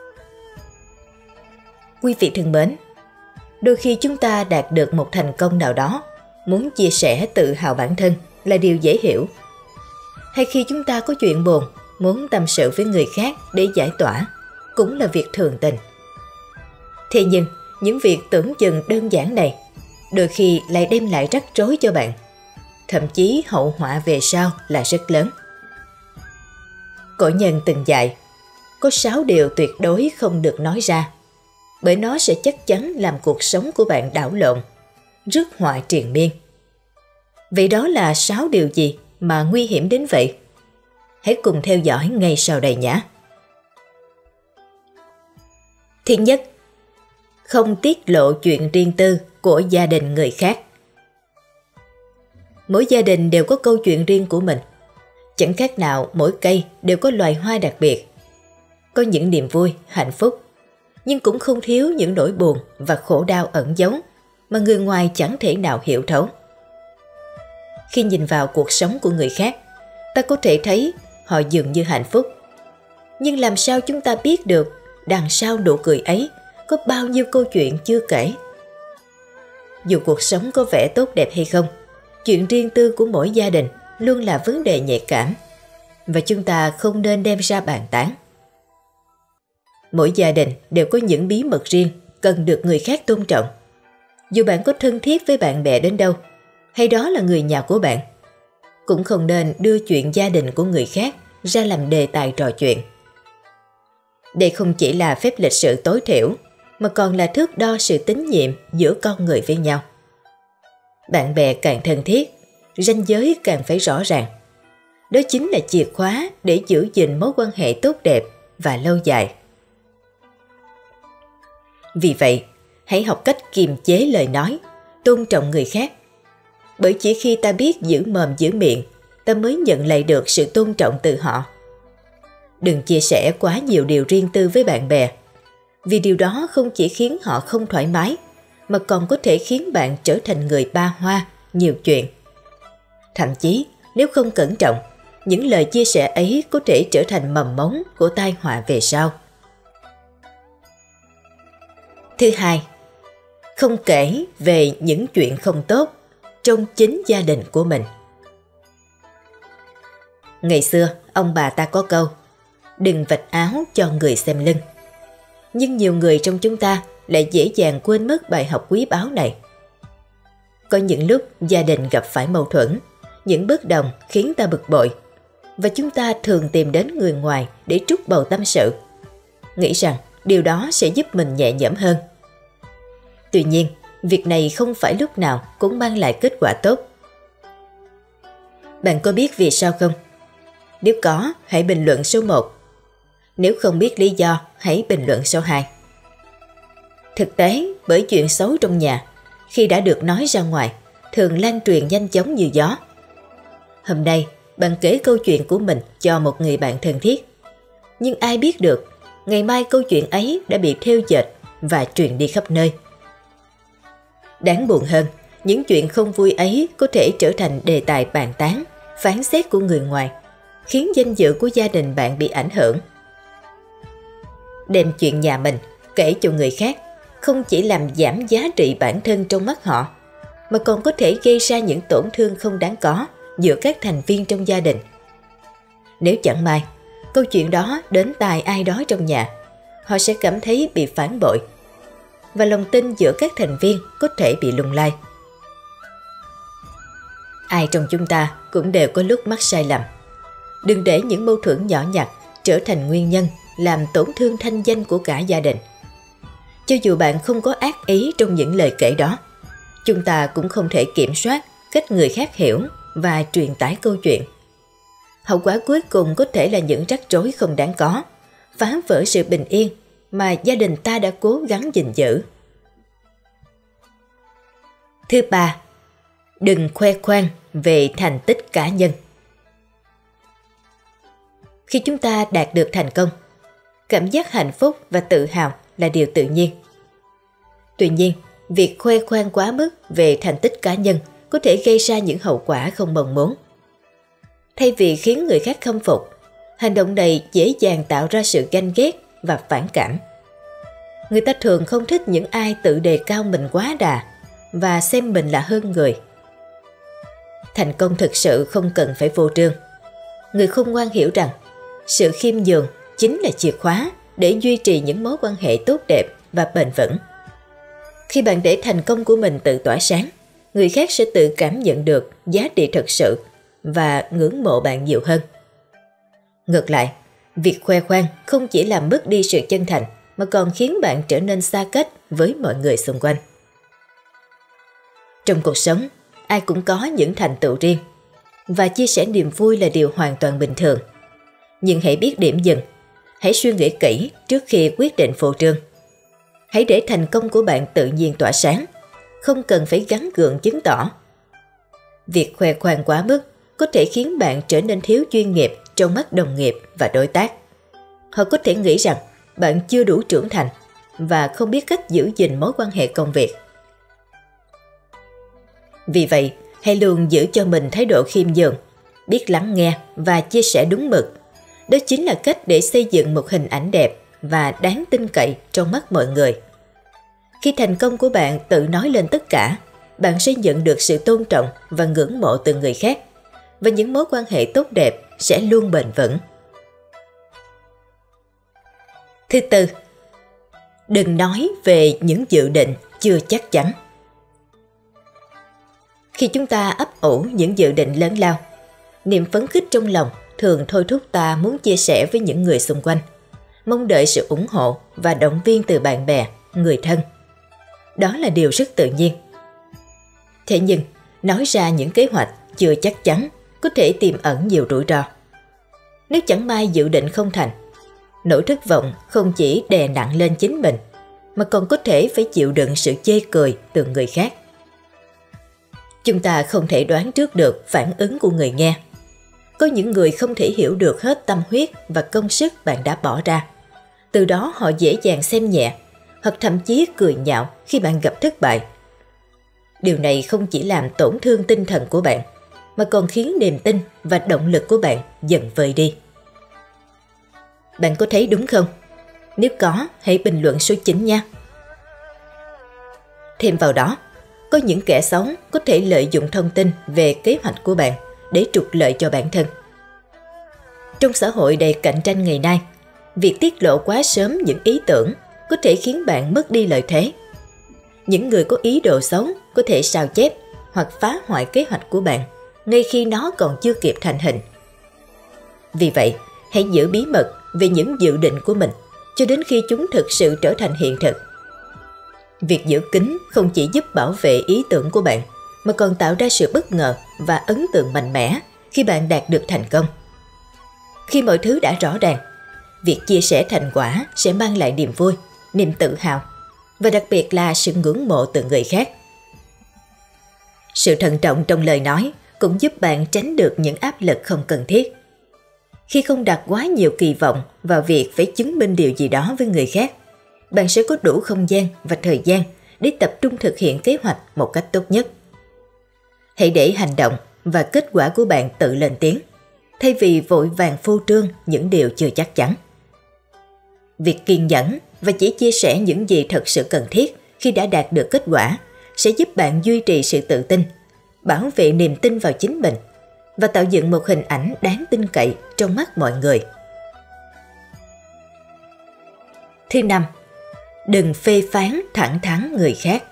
Quý vị thân mến, đôi khi chúng ta đạt được một thành công nào đó, muốn chia sẻ tự hào bản thân là điều dễ hiểu. Hay khi chúng ta có chuyện buồn, muốn tâm sự với người khác để giải tỏa, cũng là việc thường tình. Thế nhưng, những việc tưởng chừng đơn giản này, đôi khi lại đem lại rắc rối cho bạn. Thậm chí hậu họa về sau là rất lớn. Cổ nhân từng dạy, có 6 điều tuyệt đối không được nói ra, bởi nó sẽ chắc chắn làm cuộc sống của bạn đảo lộn, rước họa triền miên. Vậy đó là 6 điều gì mà nguy hiểm đến vậy? Hãy cùng theo dõi ngay sau đây nhé. Thứ nhất, không tiết lộ chuyện riêng tư của gia đình người khác. Mỗi gia đình đều có câu chuyện riêng của mình. Chẳng khác nào mỗi cây đều có loài hoa đặc biệt. Có những niềm vui, hạnh phúc, nhưng cũng không thiếu những nỗi buồn và khổ đau ẩn giấu mà người ngoài chẳng thể nào hiểu thấu. Khi nhìn vào cuộc sống của người khác, ta có thể thấy họ dường như hạnh phúc. Nhưng làm sao chúng ta biết được đằng sau nụ cười ấy có bao nhiêu câu chuyện chưa kể? Dù cuộc sống có vẻ tốt đẹp hay không, chuyện riêng tư của mỗi gia đình luôn là vấn đề nhạy cảm, và chúng ta không nên đem ra bàn tán. Mỗi gia đình đều có những bí mật riêng cần được người khác tôn trọng. Dù bạn có thân thiết với bạn bè đến đâu, hay đó là người nhà của bạn, cũng không nên đưa chuyện gia đình của người khác ra làm đề tài trò chuyện. Đây không chỉ là phép lịch sự tối thiểu, mà còn là thước đo sự tín nhiệm giữa con người với nhau. Bạn bè càng thân thiết, ranh giới càng phải rõ ràng. Đó chính là chìa khóa để giữ gìn mối quan hệ tốt đẹp và lâu dài. Vì vậy, hãy học cách kiềm chế lời nói, tôn trọng người khác. Bởi chỉ khi ta biết giữ mồm giữ miệng, ta mới nhận lại được sự tôn trọng từ họ. Đừng chia sẻ quá nhiều điều riêng tư với bạn bè, vì điều đó không chỉ khiến họ không thoải mái, mà còn có thể khiến bạn trở thành người ba hoa, nhiều chuyện. Thậm chí, nếu không cẩn trọng, những lời chia sẻ ấy có thể trở thành mầm mống của tai họa về sau. Thứ hai, không kể về những chuyện không tốt trong chính gia đình của mình. Ngày xưa, ông bà ta có câu, đừng vạch áo cho người xem lưng. Nhưng nhiều người trong chúng ta lại dễ dàng quên mất bài học quý báu này. Có những lúc gia đình gặp phải mâu thuẫn, những bất đồng khiến ta bực bội, và chúng ta thường tìm đến người ngoài để trút bầu tâm sự, nghĩ rằng điều đó sẽ giúp mình nhẹ nhõm hơn. Tuy nhiên, việc này không phải lúc nào cũng mang lại kết quả tốt. Bạn có biết vì sao không? Nếu có, hãy bình luận số 1. Nếu không biết lý do, hãy bình luận số 2. Thực tế, bởi chuyện xấu trong nhà, khi đã được nói ra ngoài, thường lan truyền nhanh chóng như gió. Hôm nay, bạn kể câu chuyện của mình cho một người bạn thân thiết. Nhưng ai biết được, ngày mai câu chuyện ấy đã bị thêu dệt và truyền đi khắp nơi. Đáng buồn hơn, những chuyện không vui ấy có thể trở thành đề tài bàn tán, phán xét của người ngoài, khiến danh dự của gia đình bạn bị ảnh hưởng. Đem chuyện nhà mình kể cho người khác không chỉ làm giảm giá trị bản thân trong mắt họ, mà còn có thể gây ra những tổn thương không đáng có giữa các thành viên trong gia đình. Nếu chẳng may, câu chuyện đó đến tai ai đó trong nhà, họ sẽ cảm thấy bị phản bội, và lòng tin giữa các thành viên có thể bị lung lay. Ai trong chúng ta cũng đều có lúc mắc sai lầm. Đừng để những mâu thuẫn nhỏ nhặt trở thành nguyên nhân làm tổn thương thanh danh của cả gia đình. Cho dù bạn không có ác ý trong những lời kể đó, chúng ta cũng không thể kiểm soát cách người khác hiểu và truyền tải câu chuyện. Hậu quả cuối cùng có thể là những rắc rối không đáng có, phá vỡ sự bình yên mà gia đình ta đã cố gắng gìn giữ. Thứ ba, đừng khoe khoang về thành tích cá nhân. Khi chúng ta đạt được thành công, cảm giác hạnh phúc và tự hào là điều tự nhiên. Tuy nhiên, việc khoe khoang quá mức về thành tích cá nhân có thể gây ra những hậu quả không mong muốn. Thay vì khiến người khác khâm phục, hành động này dễ dàng tạo ra sự ganh ghét và phản cảm. Người ta thường không thích những ai tự đề cao mình quá đà và xem mình là hơn người. Thành công thực sự không cần phải phô trương. Người khôn ngoan hiểu rằng sự khiêm nhường chính là chìa khóa để duy trì những mối quan hệ tốt đẹp và bền vững. Khi bạn để thành công của mình tự tỏa sáng, người khác sẽ tự cảm nhận được giá trị thật sự và ngưỡng mộ bạn nhiều hơn. Ngược lại, việc khoe khoang không chỉ làm mất đi sự chân thành mà còn khiến bạn trở nên xa cách với mọi người xung quanh. Trong cuộc sống, ai cũng có những thành tựu riêng và chia sẻ niềm vui là điều hoàn toàn bình thường. Nhưng hãy biết điểm dừng, hãy suy nghĩ kỹ trước khi quyết định phô trương. Hãy để thành công của bạn tự nhiên tỏa sáng, không cần phải gắng gượng chứng tỏ. Việc khoe khoang quá mức có thể khiến bạn trở nên thiếu chuyên nghiệp trong mắt đồng nghiệp và đối tác. Họ có thể nghĩ rằng bạn chưa đủ trưởng thành và không biết cách giữ gìn mối quan hệ công việc. Vì vậy, hãy luôn giữ cho mình thái độ khiêm nhường, biết lắng nghe và chia sẻ đúng mực. Đó chính là cách để xây dựng một hình ảnh đẹp và đáng tin cậy trong mắt mọi người. Khi thành công của bạn tự nói lên tất cả, bạn sẽ nhận được sự tôn trọng và ngưỡng mộ từ người khác, và những mối quan hệ tốt đẹp sẽ luôn bền vững. Thứ tư, đừng nói về những dự định chưa chắc chắn. Khi chúng ta ấp ủ những dự định lớn lao, niềm phấn khích trong lòng thường thôi thúc ta muốn chia sẻ với những người xung quanh, mong đợi sự ủng hộ và động viên từ bạn bè, người thân. Đó là điều rất tự nhiên. Thế nhưng, nói ra những kế hoạch chưa chắc chắn có thể tiềm ẩn nhiều rủi ro. Nếu chẳng may dự định không thành, nỗi thất vọng không chỉ đè nặng lên chính mình, mà còn có thể phải chịu đựng sự chê cười từ người khác. Chúng ta không thể đoán trước được phản ứng của người nghe. Có những người không thể hiểu được hết tâm huyết và công sức bạn đã bỏ ra. Từ đó họ dễ dàng xem nhẹ, hoặc thậm chí cười nhạo khi bạn gặp thất bại. Điều này không chỉ làm tổn thương tinh thần của bạn, mà còn khiến niềm tin và động lực của bạn dần vơi đi. Bạn có thấy đúng không? Nếu có, hãy bình luận số 9 nha. Thêm vào đó, có những kẻ xấu có thể lợi dụng thông tin về kế hoạch của bạn để trục lợi cho bản thân. Trong xã hội đầy cạnh tranh ngày nay, việc tiết lộ quá sớm những ý tưởng có thể khiến bạn mất đi lợi thế. Những người có ý đồ xấu có thể sao chép hoặc phá hoại kế hoạch của bạn ngay khi nó còn chưa kịp thành hình. Vì vậy, hãy giữ bí mật về những dự định của mình cho đến khi chúng thực sự trở thành hiện thực. Việc giữ kín không chỉ giúp bảo vệ ý tưởng của bạn, mà còn tạo ra sự bất ngờ và ấn tượng mạnh mẽ khi bạn đạt được thành công. Khi mọi thứ đã rõ ràng, việc chia sẻ thành quả sẽ mang lại niềm vui, niềm tự hào và đặc biệt là sự ngưỡng mộ từ người khác. Sự thận trọng trong lời nói cũng giúp bạn tránh được những áp lực không cần thiết. Khi không đặt quá nhiều kỳ vọng vào việc phải chứng minh điều gì đó với người khác, bạn sẽ có đủ không gian và thời gian để tập trung thực hiện kế hoạch một cách tốt nhất. Hãy để hành động và kết quả của bạn tự lên tiếng, thay vì vội vàng phô trương những điều chưa chắc chắn. Việc kiên nhẫn và chỉ chia sẻ những gì thật sự cần thiết khi đã đạt được kết quả sẽ giúp bạn duy trì sự tự tin, bảo vệ niềm tin vào chính mình và tạo dựng một hình ảnh đáng tin cậy trong mắt mọi người. Thứ năm, đừng phê phán thẳng thắn người khác.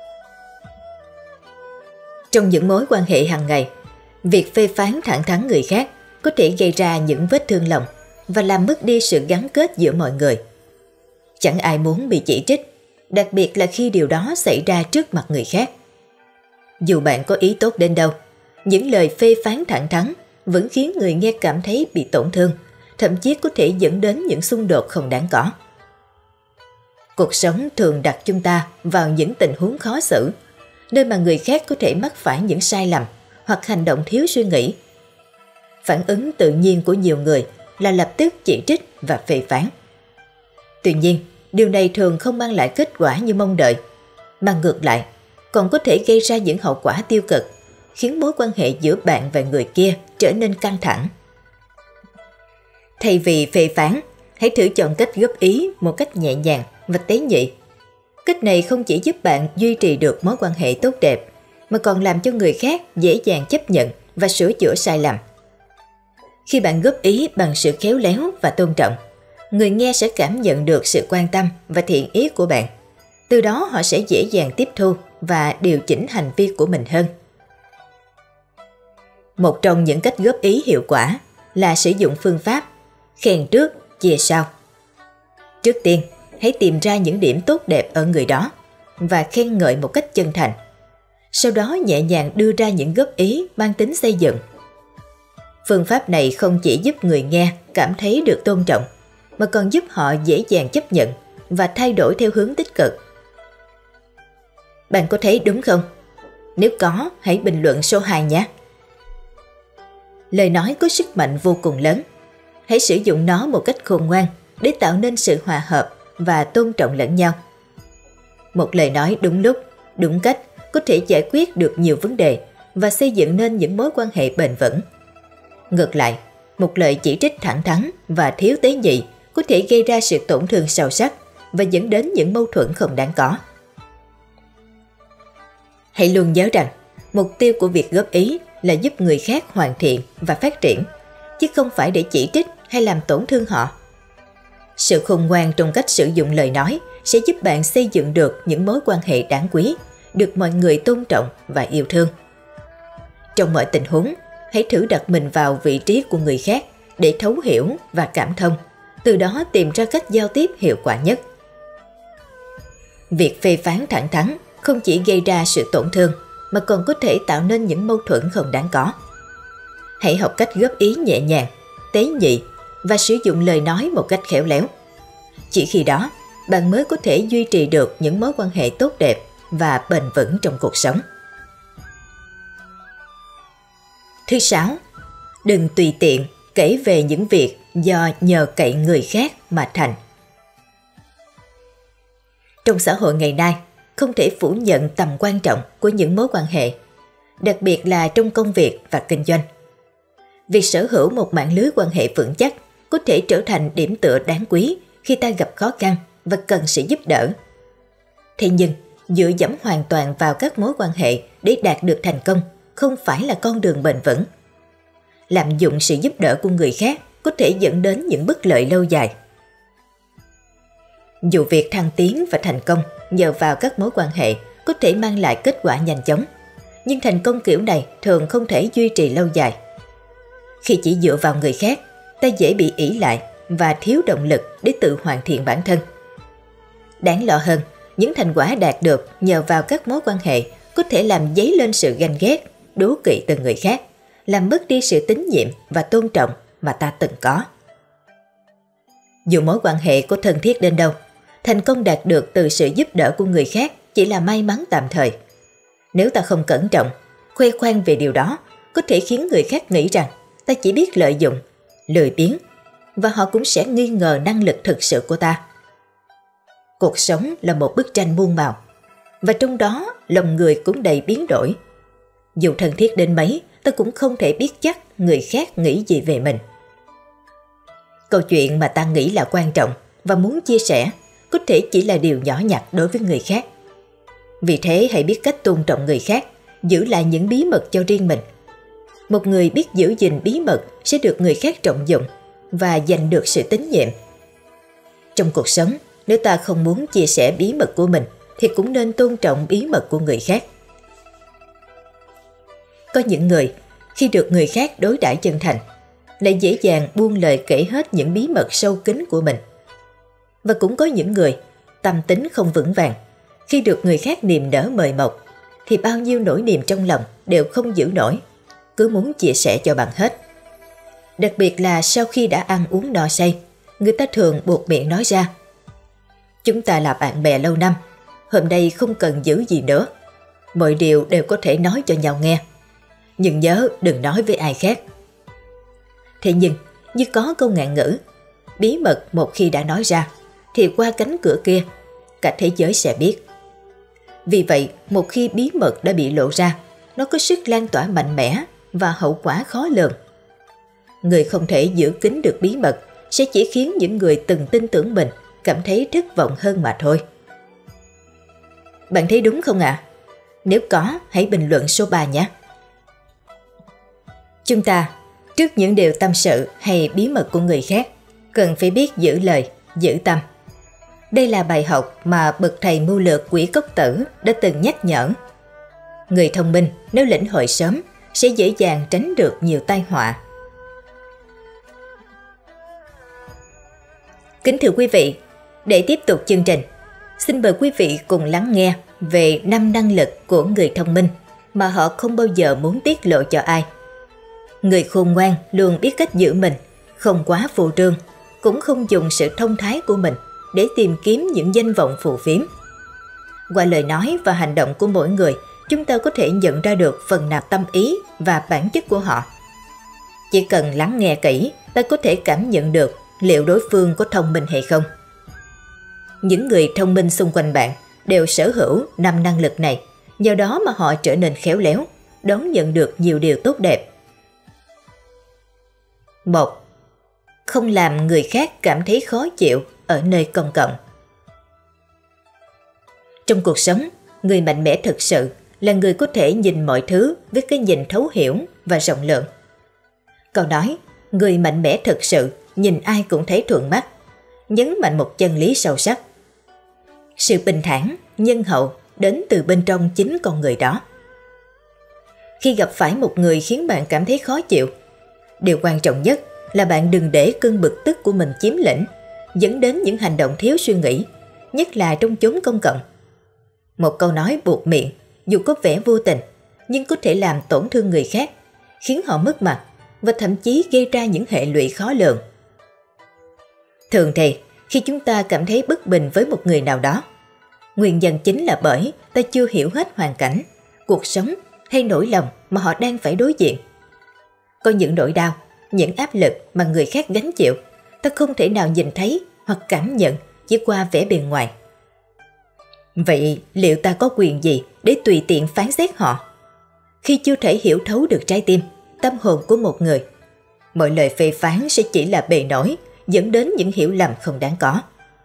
Trong những mối quan hệ hàng ngày, việc phê phán thẳng thắn người khác có thể gây ra những vết thương lòng và làm mất đi sự gắn kết giữa mọi người. Chẳng ai muốn bị chỉ trích, đặc biệt là khi điều đó xảy ra trước mặt người khác. Dù bạn có ý tốt đến đâu, những lời phê phán thẳng thắn vẫn khiến người nghe cảm thấy bị tổn thương, thậm chí có thể dẫn đến những xung đột không đáng có. Cuộc sống thường đặt chúng ta vào những tình huống khó xử, nơi mà người khác có thể mắc phải những sai lầm hoặc hành động thiếu suy nghĩ. Phản ứng tự nhiên của nhiều người là lập tức chỉ trích và phê phán. Tuy nhiên, điều này thường không mang lại kết quả như mong đợi, mà ngược lại còn có thể gây ra những hậu quả tiêu cực, khiến mối quan hệ giữa bạn và người kia trở nên căng thẳng. Thay vì phê phán, hãy thử chọn cách góp ý một cách nhẹ nhàng và tế nhị. Cách này không chỉ giúp bạn duy trì được mối quan hệ tốt đẹp, mà còn làm cho người khác dễ dàng chấp nhận và sửa chữa sai lầm. Khi bạn góp ý bằng sự khéo léo và tôn trọng, người nghe sẽ cảm nhận được sự quan tâm và thiện ý của bạn. Từ đó họ sẽ dễ dàng tiếp thu và điều chỉnh hành vi của mình hơn. Một trong những cách góp ý hiệu quả là sử dụng phương pháp khen trước, chia sau. Trước tiên, hãy tìm ra những điểm tốt đẹp ở người đó và khen ngợi một cách chân thành. Sau đó nhẹ nhàng đưa ra những góp ý mang tính xây dựng. Phương pháp này không chỉ giúp người nghe cảm thấy được tôn trọng, mà còn giúp họ dễ dàng chấp nhận và thay đổi theo hướng tích cực. Bạn có thấy đúng không? Nếu có, hãy bình luận số 2 nhé. Lời nói có sức mạnh vô cùng lớn. Hãy sử dụng nó một cách khôn ngoan để tạo nên sự hòa hợp và tôn trọng lẫn nhau. Một lời nói đúng lúc, đúng cách có thể giải quyết được nhiều vấn đề và xây dựng nên những mối quan hệ bền vững. Ngược lại, một lời chỉ trích thẳng thắn và thiếu tế nhị có thể gây ra sự tổn thương sâu sắc và dẫn đến những mâu thuẫn không đáng có. Hãy luôn nhớ rằng, mục tiêu của việc góp ý là giúp người khác hoàn thiện và phát triển, chứ không phải để chỉ trích hay làm tổn thương họ. Sự khôn ngoan trong cách sử dụng lời nói sẽ giúp bạn xây dựng được những mối quan hệ đáng quý, được mọi người tôn trọng và yêu thương. Trong mọi tình huống, hãy thử đặt mình vào vị trí của người khác để thấu hiểu và cảm thông, từ đó tìm ra cách giao tiếp hiệu quả nhất. Việc phê phán thẳng thắn không chỉ gây ra sự tổn thương, mà còn có thể tạo nên những mâu thuẫn không đáng có. Hãy học cách góp ý nhẹ nhàng, tế nhị và sử dụng lời nói một cách khéo léo. Chỉ khi đó, bạn mới có thể duy trì được những mối quan hệ tốt đẹp và bền vững trong cuộc sống. Thứ 6. Đừng tùy tiện kể về những việc do nhờ cậy người khác mà thành. Trong xã hội ngày nay, không thể phủ nhận tầm quan trọng của những mối quan hệ, đặc biệt là trong công việc và kinh doanh. Việc sở hữu một mạng lưới quan hệ vững chắc có thể trở thành điểm tựa đáng quý khi ta gặp khó khăn và cần sự giúp đỡ. Thế nhưng, dựa dẫm hoàn toàn vào các mối quan hệ để đạt được thành công không phải là con đường bền vững. Lạm dụng sự giúp đỡ của người khác có thể dẫn đến những bất lợi lâu dài. Dù việc thăng tiến và thành công nhờ vào các mối quan hệ có thể mang lại kết quả nhanh chóng, nhưng thành công kiểu này thường không thể duy trì lâu dài. Khi chỉ dựa vào người khác, ta dễ bị ỷ lại và thiếu động lực để tự hoàn thiện bản thân. Đáng lo hơn, những thành quả đạt được nhờ vào các mối quan hệ có thể làm dấy lên sự ganh ghét, đố kỵ từ người khác, làm mất đi sự tín nhiệm và tôn trọng mà ta từng có. Dù mối quan hệ có thân thiết đến đâu, thành công đạt được từ sự giúp đỡ của người khác chỉ là may mắn tạm thời. Nếu ta không cẩn trọng, khoe khoang về điều đó, có thể khiến người khác nghĩ rằng ta chỉ biết lợi dụng, lười biếng, và họ cũng sẽ nghi ngờ năng lực thực sự của ta. Cuộc sống là một bức tranh muôn màu, và trong đó lòng người cũng đầy biến đổi. Dù thân thiết đến mấy, ta cũng không thể biết chắc người khác nghĩ gì về mình. Câu chuyện mà ta nghĩ là quan trọng và muốn chia sẻ có thể chỉ là điều nhỏ nhặt đối với người khác. Vì thế hãy biết cách tôn trọng người khác, giữ lại những bí mật cho riêng mình. Một người biết giữ gìn bí mật sẽ được người khác trọng dụng và giành được sự tín nhiệm. Trong cuộc sống, nếu ta không muốn chia sẻ bí mật của mình thì cũng nên tôn trọng bí mật của người khác. Có những người, khi được người khác đối đãi chân thành, lại dễ dàng buông lời kể hết những bí mật sâu kín của mình. Và cũng có những người, tâm tính không vững vàng, khi được người khác niềm nở mời mọc, thì bao nhiêu nỗi niềm trong lòng đều không giữ nổi, cứ muốn chia sẻ cho bằng hết, Đặc biệt là sau khi đã ăn uống no say, người ta thường buột miệng nói ra: chúng ta là bạn bè lâu năm, hôm nay không cần giữ gì nữa. Mọi điều đều có thể nói cho nhau nghe, nhưng nhớ đừng nói với ai khác. Thế nhưng, như có câu ngạn ngữ, bí mật một khi đã nói ra, thì qua cánh cửa kia, cả thế giới sẽ biết. Vì vậy, một khi bí mật đã bị lộ ra, nó có sức lan tỏa mạnh mẽ và hậu quả khó lường. Người không thể giữ kín được bí mật sẽ chỉ khiến những người từng tin tưởng mình cảm thấy thất vọng hơn mà thôi. Bạn thấy đúng không ạ? Nếu có, hãy bình luận số 3 nhé. Chúng ta, trước những điều tâm sự hay bí mật của người khác, cần phải biết giữ lời, giữ tâm. Đây là bài học mà bậc thầy mưu lược Quỷ Cốc Tử đã từng nhắc nhở. Người thông minh nếu lĩnh hội sớm sẽ dễ dàng tránh được nhiều tai họa. Kính thưa quý vị, để tiếp tục chương trình, xin mời quý vị cùng lắng nghe về 5 năng lực của người thông minh mà họ không bao giờ muốn tiết lộ cho ai. Người khôn ngoan luôn biết cách giữ mình, không quá phô trương, cũng không dùng sự thông thái của mình để tìm kiếm những danh vọng phù phiếm. Qua lời nói và hành động của mỗi người, chúng ta có thể nhận ra được phần nào tâm ý và bản chất của họ. Chỉ cần lắng nghe kỹ, ta có thể cảm nhận được liệu đối phương có thông minh hay không. Những người thông minh xung quanh bạn đều sở hữu 5 năng lực này, nhờ đó mà họ trở nên khéo léo, đón nhận được nhiều điều tốt đẹp. 1. Không làm người khác cảm thấy khó chịu ở nơi công cộng. Trong cuộc sống, người mạnh mẽ thực sự là người có thể nhìn mọi thứ với cái nhìn thấu hiểu và rộng lượng. Câu nói, người mạnh mẽ thực sự nhìn ai cũng thấy thuận mắt, nhấn mạnh một chân lý sâu sắc. Sự bình thản, nhân hậu đến từ bên trong chính con người đó. Khi gặp phải một người khiến bạn cảm thấy khó chịu, điều quan trọng nhất là bạn đừng để cơn bực tức của mình chiếm lĩnh, dẫn đến những hành động thiếu suy nghĩ, nhất là trong chốn công cộng. Một câu nói buột miệng, dù có vẻ vô tình, nhưng có thể làm tổn thương người khác, khiến họ mất mặt và thậm chí gây ra những hệ lụy khó lường. Thường thì, khi chúng ta cảm thấy bất bình với một người nào đó, nguyên nhân chính là bởi ta chưa hiểu hết hoàn cảnh, cuộc sống hay nỗi lòng mà họ đang phải đối diện. Có những nỗi đau, những áp lực mà người khác gánh chịu, ta không thể nào nhìn thấy hoặc cảm nhận chỉ qua vẻ bề ngoài. Vậy liệu ta có quyền gì để tùy tiện phán xét họ? Khi chưa thể hiểu thấu được trái tim, tâm hồn của một người, mọi lời phê phán sẽ chỉ là bề nổi, dẫn đến những hiểu lầm không đáng có.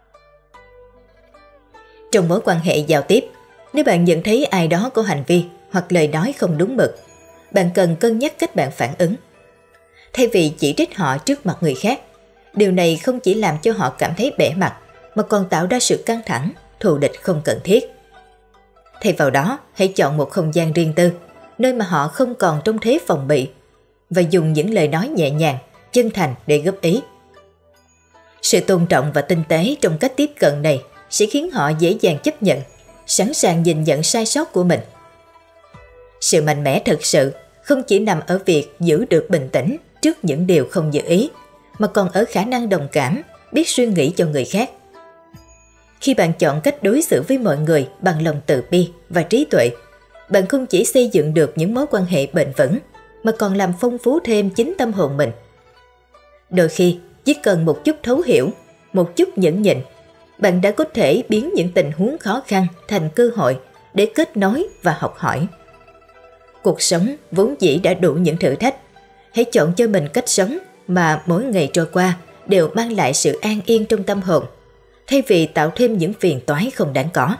Trong mối quan hệ giao tiếp, nếu bạn nhận thấy ai đó có hành vi hoặc lời nói không đúng mực, bạn cần cân nhắc cách bạn phản ứng. Thay vì chỉ trích họ trước mặt người khác, điều này không chỉ làm cho họ cảm thấy bẽ mặt, mà còn tạo ra sự căng thẳng, thù địch không cần thiết. Thay vào đó, hãy chọn một không gian riêng tư, nơi mà họ không còn trong thế phòng bị, và dùng những lời nói nhẹ nhàng, chân thành để góp ý. Sự tôn trọng và tinh tế trong cách tiếp cận này sẽ khiến họ dễ dàng chấp nhận, sẵn sàng nhìn nhận sai sót của mình. Sự mạnh mẽ thực sự không chỉ nằm ở việc giữ được bình tĩnh trước những điều không dự ý, mà còn ở khả năng đồng cảm, biết suy nghĩ cho người khác. Khi bạn chọn cách đối xử với mọi người bằng lòng từ bi và trí tuệ, bạn không chỉ xây dựng được những mối quan hệ bền vững, mà còn làm phong phú thêm chính tâm hồn mình. Đôi khi, chỉ cần một chút thấu hiểu, một chút nhẫn nhịn, bạn đã có thể biến những tình huống khó khăn thành cơ hội để kết nối và học hỏi. Cuộc sống vốn dĩ đã đủ những thử thách. Hãy chọn cho mình cách sống mà mỗi ngày trôi qua đều mang lại sự an yên trong tâm hồn, thay vì tạo thêm những phiền toái không đáng có.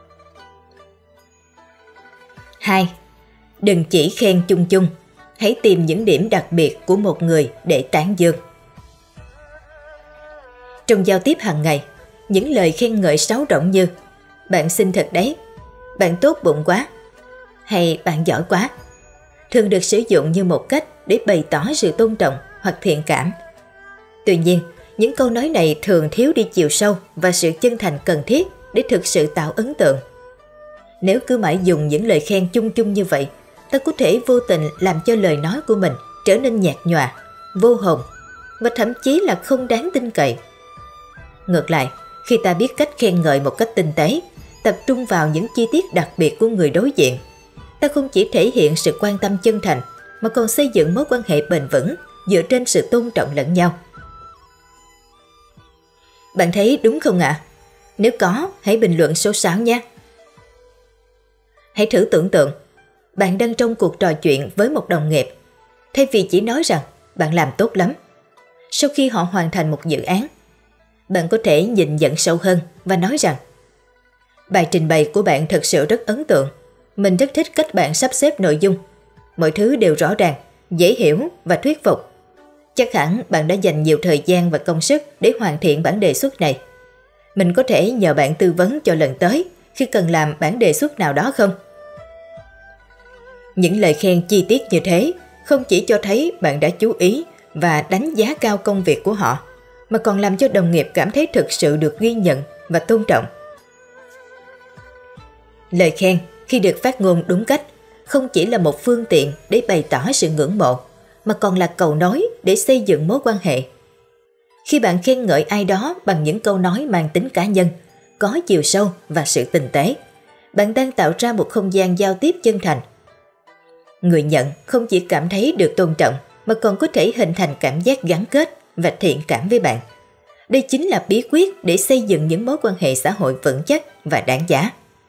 2. Đừng chỉ khen chung chung, hãy tìm những điểm đặc biệt của một người để tán dương. Trong giao tiếp hàng ngày, những lời khen ngợi sáo rỗng như "Bạn xinh thật đấy", "Bạn tốt bụng quá", hay "Bạn giỏi quá", thường được sử dụng như một cách để bày tỏ sự tôn trọng hoặc thiện cảm. Tuy nhiên, những câu nói này thường thiếu đi chiều sâu và sự chân thành cần thiết để thực sự tạo ấn tượng. Nếu cứ mãi dùng những lời khen chung chung như vậy, ta có thể vô tình làm cho lời nói của mình trở nên nhạt nhòa, vô hồn và thậm chí là không đáng tin cậy. Ngược lại, khi ta biết cách khen ngợi một cách tinh tế, tập trung vào những chi tiết đặc biệt của người đối diện, ta không chỉ thể hiện sự quan tâm chân thành mà còn xây dựng mối quan hệ bền vững dựa trên sự tôn trọng lẫn nhau. Bạn thấy đúng không ạ? Nếu có, hãy bình luận số 6 nhé. Hãy thử tưởng tượng, bạn đang trong cuộc trò chuyện với một đồng nghiệp. Thay vì chỉ nói rằng bạn làm tốt lắm, sau khi họ hoàn thành một dự án, bạn có thể nhìn nhận sâu hơn và nói rằng bài trình bày của bạn thật sự rất ấn tượng. Mình rất thích cách bạn sắp xếp nội dung. Mọi thứ đều rõ ràng, dễ hiểu và thuyết phục. Chắc hẳn bạn đã dành nhiều thời gian và công sức để hoàn thiện bản đề xuất này. Mình có thể nhờ bạn tư vấn cho lần tới khi cần làm bản đề xuất nào đó không? Những lời khen chi tiết như thế không chỉ cho thấy bạn đã chú ý và đánh giá cao công việc của họ, mà còn làm cho đồng nghiệp cảm thấy thực sự được ghi nhận và tôn trọng. Lời khen khi được phát ngôn đúng cách không chỉ là một phương tiện để bày tỏ sự ngưỡng mộ, mà còn là cầu nối để xây dựng mối quan hệ. Khi bạn khen ngợi ai đó bằng những câu nói mang tính cá nhân, có chiều sâu và sự tinh tế, bạn đang tạo ra một không gian giao tiếp chân thành. Người nhận không chỉ cảm thấy được tôn trọng mà còn có thể hình thành cảm giác gắn kết và thiện cảm với bạn. Đây chính là bí quyết để xây dựng những mối quan hệ xã hội vững chắc và đáng giá.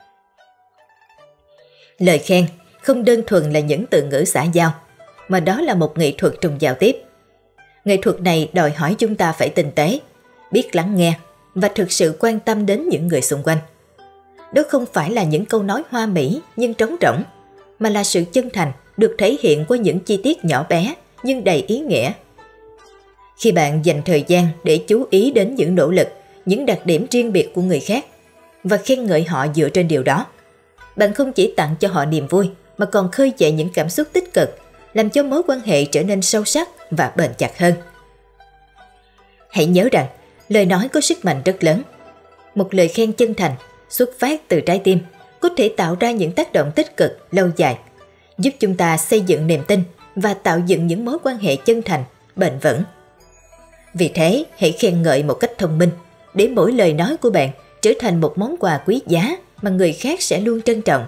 Lời khen không đơn thuần là những từ ngữ xã giao, mà đó là một nghệ thuật trong giao tiếp. Nghệ thuật này đòi hỏi chúng ta phải tinh tế, biết lắng nghe và thực sự quan tâm đến những người xung quanh. Đó không phải là những câu nói hoa mỹ nhưng trống rỗng, mà là sự chân thành được thể hiện qua những chi tiết nhỏ bé nhưng đầy ý nghĩa. Khi bạn dành thời gian để chú ý đến những nỗ lực, những đặc điểm riêng biệt của người khác và khen ngợi họ dựa trên điều đó, bạn không chỉ tặng cho họ niềm vui mà còn khơi dậy những cảm xúc tích cực, làm cho mối quan hệ trở nên sâu sắc và bền chặt hơn. Hãy nhớ rằng, lời nói có sức mạnh rất lớn. Một lời khen chân thành, xuất phát từ trái tim, có thể tạo ra những tác động tích cực lâu dài, giúp chúng ta xây dựng niềm tin và tạo dựng những mối quan hệ chân thành, bền vững. Vì thế, hãy khen ngợi một cách thông minh, để mỗi lời nói của bạn trở thành một món quà quý giá mà người khác sẽ luôn trân trọng.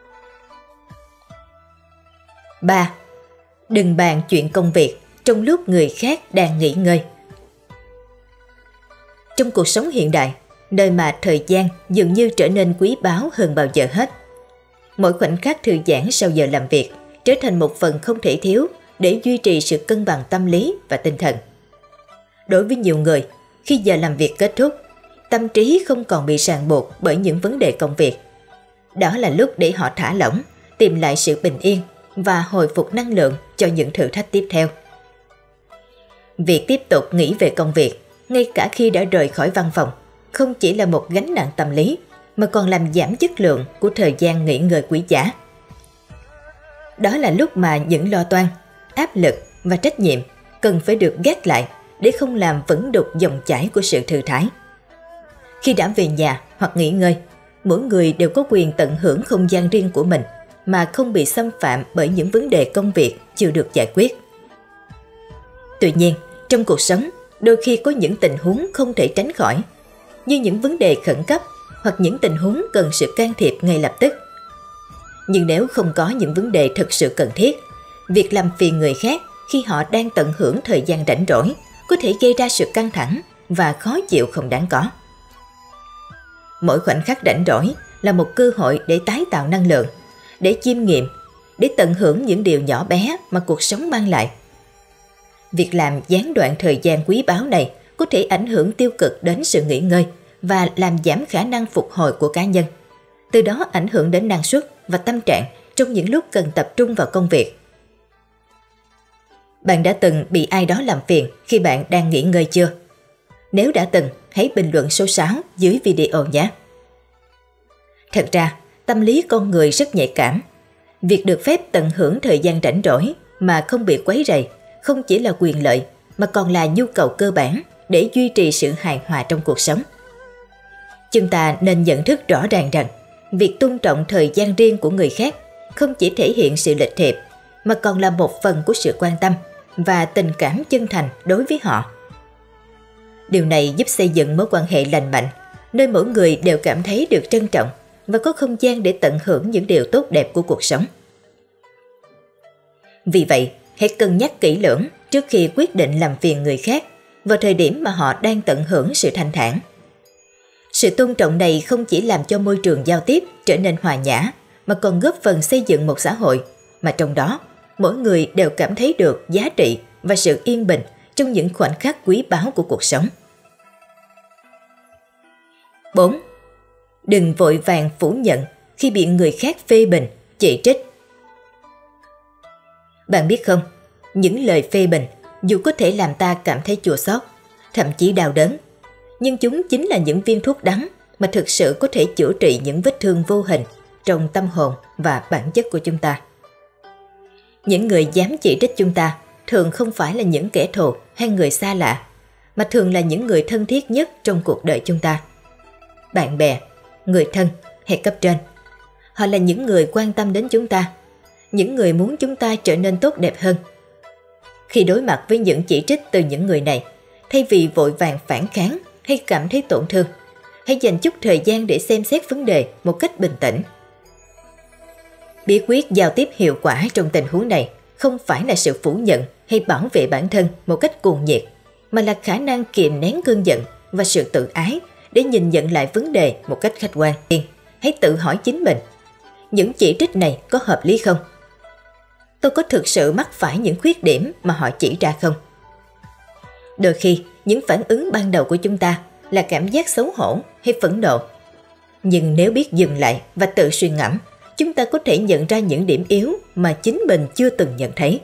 3. Đừng bàn chuyện công việc trong lúc người khác đang nghỉ ngơi. Trong cuộc sống hiện đại, nơi mà thời gian dường như trở nên quý báu hơn bao giờ hết, mỗi khoảnh khắc thư giãn sau giờ làm việc trở thành một phần không thể thiếu để duy trì sự cân bằng tâm lý và tinh thần. Đối với nhiều người, khi giờ làm việc kết thúc, tâm trí không còn bị ràng buộc bởi những vấn đề công việc. Đó là lúc để họ thả lỏng, tìm lại sự bình yên và hồi phục năng lượng cho những thử thách tiếp theo. Việc tiếp tục nghĩ về công việc, ngay cả khi đã rời khỏi văn phòng, không chỉ là một gánh nặng tâm lý, mà còn làm giảm chất lượng của thời gian nghỉ ngơi quý giá. Đó là lúc mà những lo toan, áp lực và trách nhiệm cần phải được gác lại để không làm vẩn đục dòng chảy của sự thư thái. Khi đã về nhà hoặc nghỉ ngơi, mỗi người đều có quyền tận hưởng không gian riêng của mình mà không bị xâm phạm bởi những vấn đề công việc chưa được giải quyết. Tuy nhiên, trong cuộc sống, đôi khi có những tình huống không thể tránh khỏi, như những vấn đề khẩn cấp hoặc những tình huống cần sự can thiệp ngay lập tức. Nhưng nếu không có những vấn đề thực sự cần thiết, việc làm phiền người khác khi họ đang tận hưởng thời gian rảnh rỗi có thể gây ra sự căng thẳng và khó chịu không đáng có. Mỗi khoảnh khắc rảnh rỗi là một cơ hội để tái tạo năng lượng, để chiêm nghiệm, để tận hưởng những điều nhỏ bé mà cuộc sống mang lại. Việc làm gián đoạn thời gian quý báu này có thể ảnh hưởng tiêu cực đến sự nghỉ ngơi và làm giảm khả năng phục hồi của cá nhân, từ đó ảnh hưởng đến năng suất và tâm trạng trong những lúc cần tập trung vào công việc. Bạn đã từng bị ai đó làm phiền khi bạn đang nghỉ ngơi chưa? Nếu đã từng, hãy bình luận số 6 dưới video nhé. Thật ra, tâm lý con người rất nhạy cảm. Việc được phép tận hưởng thời gian rảnh rỗi mà không bị quấy rầy không chỉ là quyền lợi mà còn là nhu cầu cơ bản để duy trì sự hài hòa trong cuộc sống. Chúng ta nên nhận thức rõ ràng rằng việc tôn trọng thời gian riêng của người khác không chỉ thể hiện sự lịch thiệp mà còn là một phần của sự quan tâm, và tình cảm chân thành đối với họ. Điều này giúp xây dựng mối quan hệ lành mạnh, nơi mỗi người đều cảm thấy được trân trọng và có không gian để tận hưởng những điều tốt đẹp của cuộc sống. Vì vậy, hãy cân nhắc kỹ lưỡng trước khi quyết định làm phiền người khác vào thời điểm mà họ đang tận hưởng sự thanh thản. Sự tôn trọng này không chỉ làm cho môi trường giao tiếp trở nên hòa nhã, mà còn góp phần xây dựng một xã hội mà trong đó mỗi người đều cảm thấy được giá trị và sự yên bình trong những khoảnh khắc quý báu của cuộc sống. 4. Đừng vội vàng phủ nhận khi bị người khác phê bình, chỉ trích. Bạn biết không, những lời phê bình dù có thể làm ta cảm thấy chua xót, thậm chí đau đớn, nhưng chúng chính là những viên thuốc đắng mà thực sự có thể chữa trị những vết thương vô hình trong tâm hồn và bản chất của chúng ta. Những người dám chỉ trích chúng ta thường không phải là những kẻ thù hay người xa lạ, mà thường là những người thân thiết nhất trong cuộc đời chúng ta. Bạn bè, người thân hay cấp trên. Họ là những người quan tâm đến chúng ta, những người muốn chúng ta trở nên tốt đẹp hơn. Khi đối mặt với những chỉ trích từ những người này, thay vì vội vàng phản kháng hay cảm thấy tổn thương, hãy dành chút thời gian để xem xét vấn đề một cách bình tĩnh. Bí quyết giao tiếp hiệu quả trong tình huống này không phải là sự phủ nhận hay bảo vệ bản thân một cách cuồng nhiệt, mà là khả năng kiềm nén cơn giận và sự tự ái để nhìn nhận lại vấn đề một cách khách quan. Hãy tự hỏi chính mình, những chỉ trích này có hợp lý không? Tôi có thực sự mắc phải những khuyết điểm mà họ chỉ ra không? Đôi khi, những phản ứng ban đầu của chúng ta là cảm giác xấu hổ hay phẫn nộ. Nhưng nếu biết dừng lại và tự suy ngẫm, chúng ta có thể nhận ra những điểm yếu mà chính mình chưa từng nhận thấy.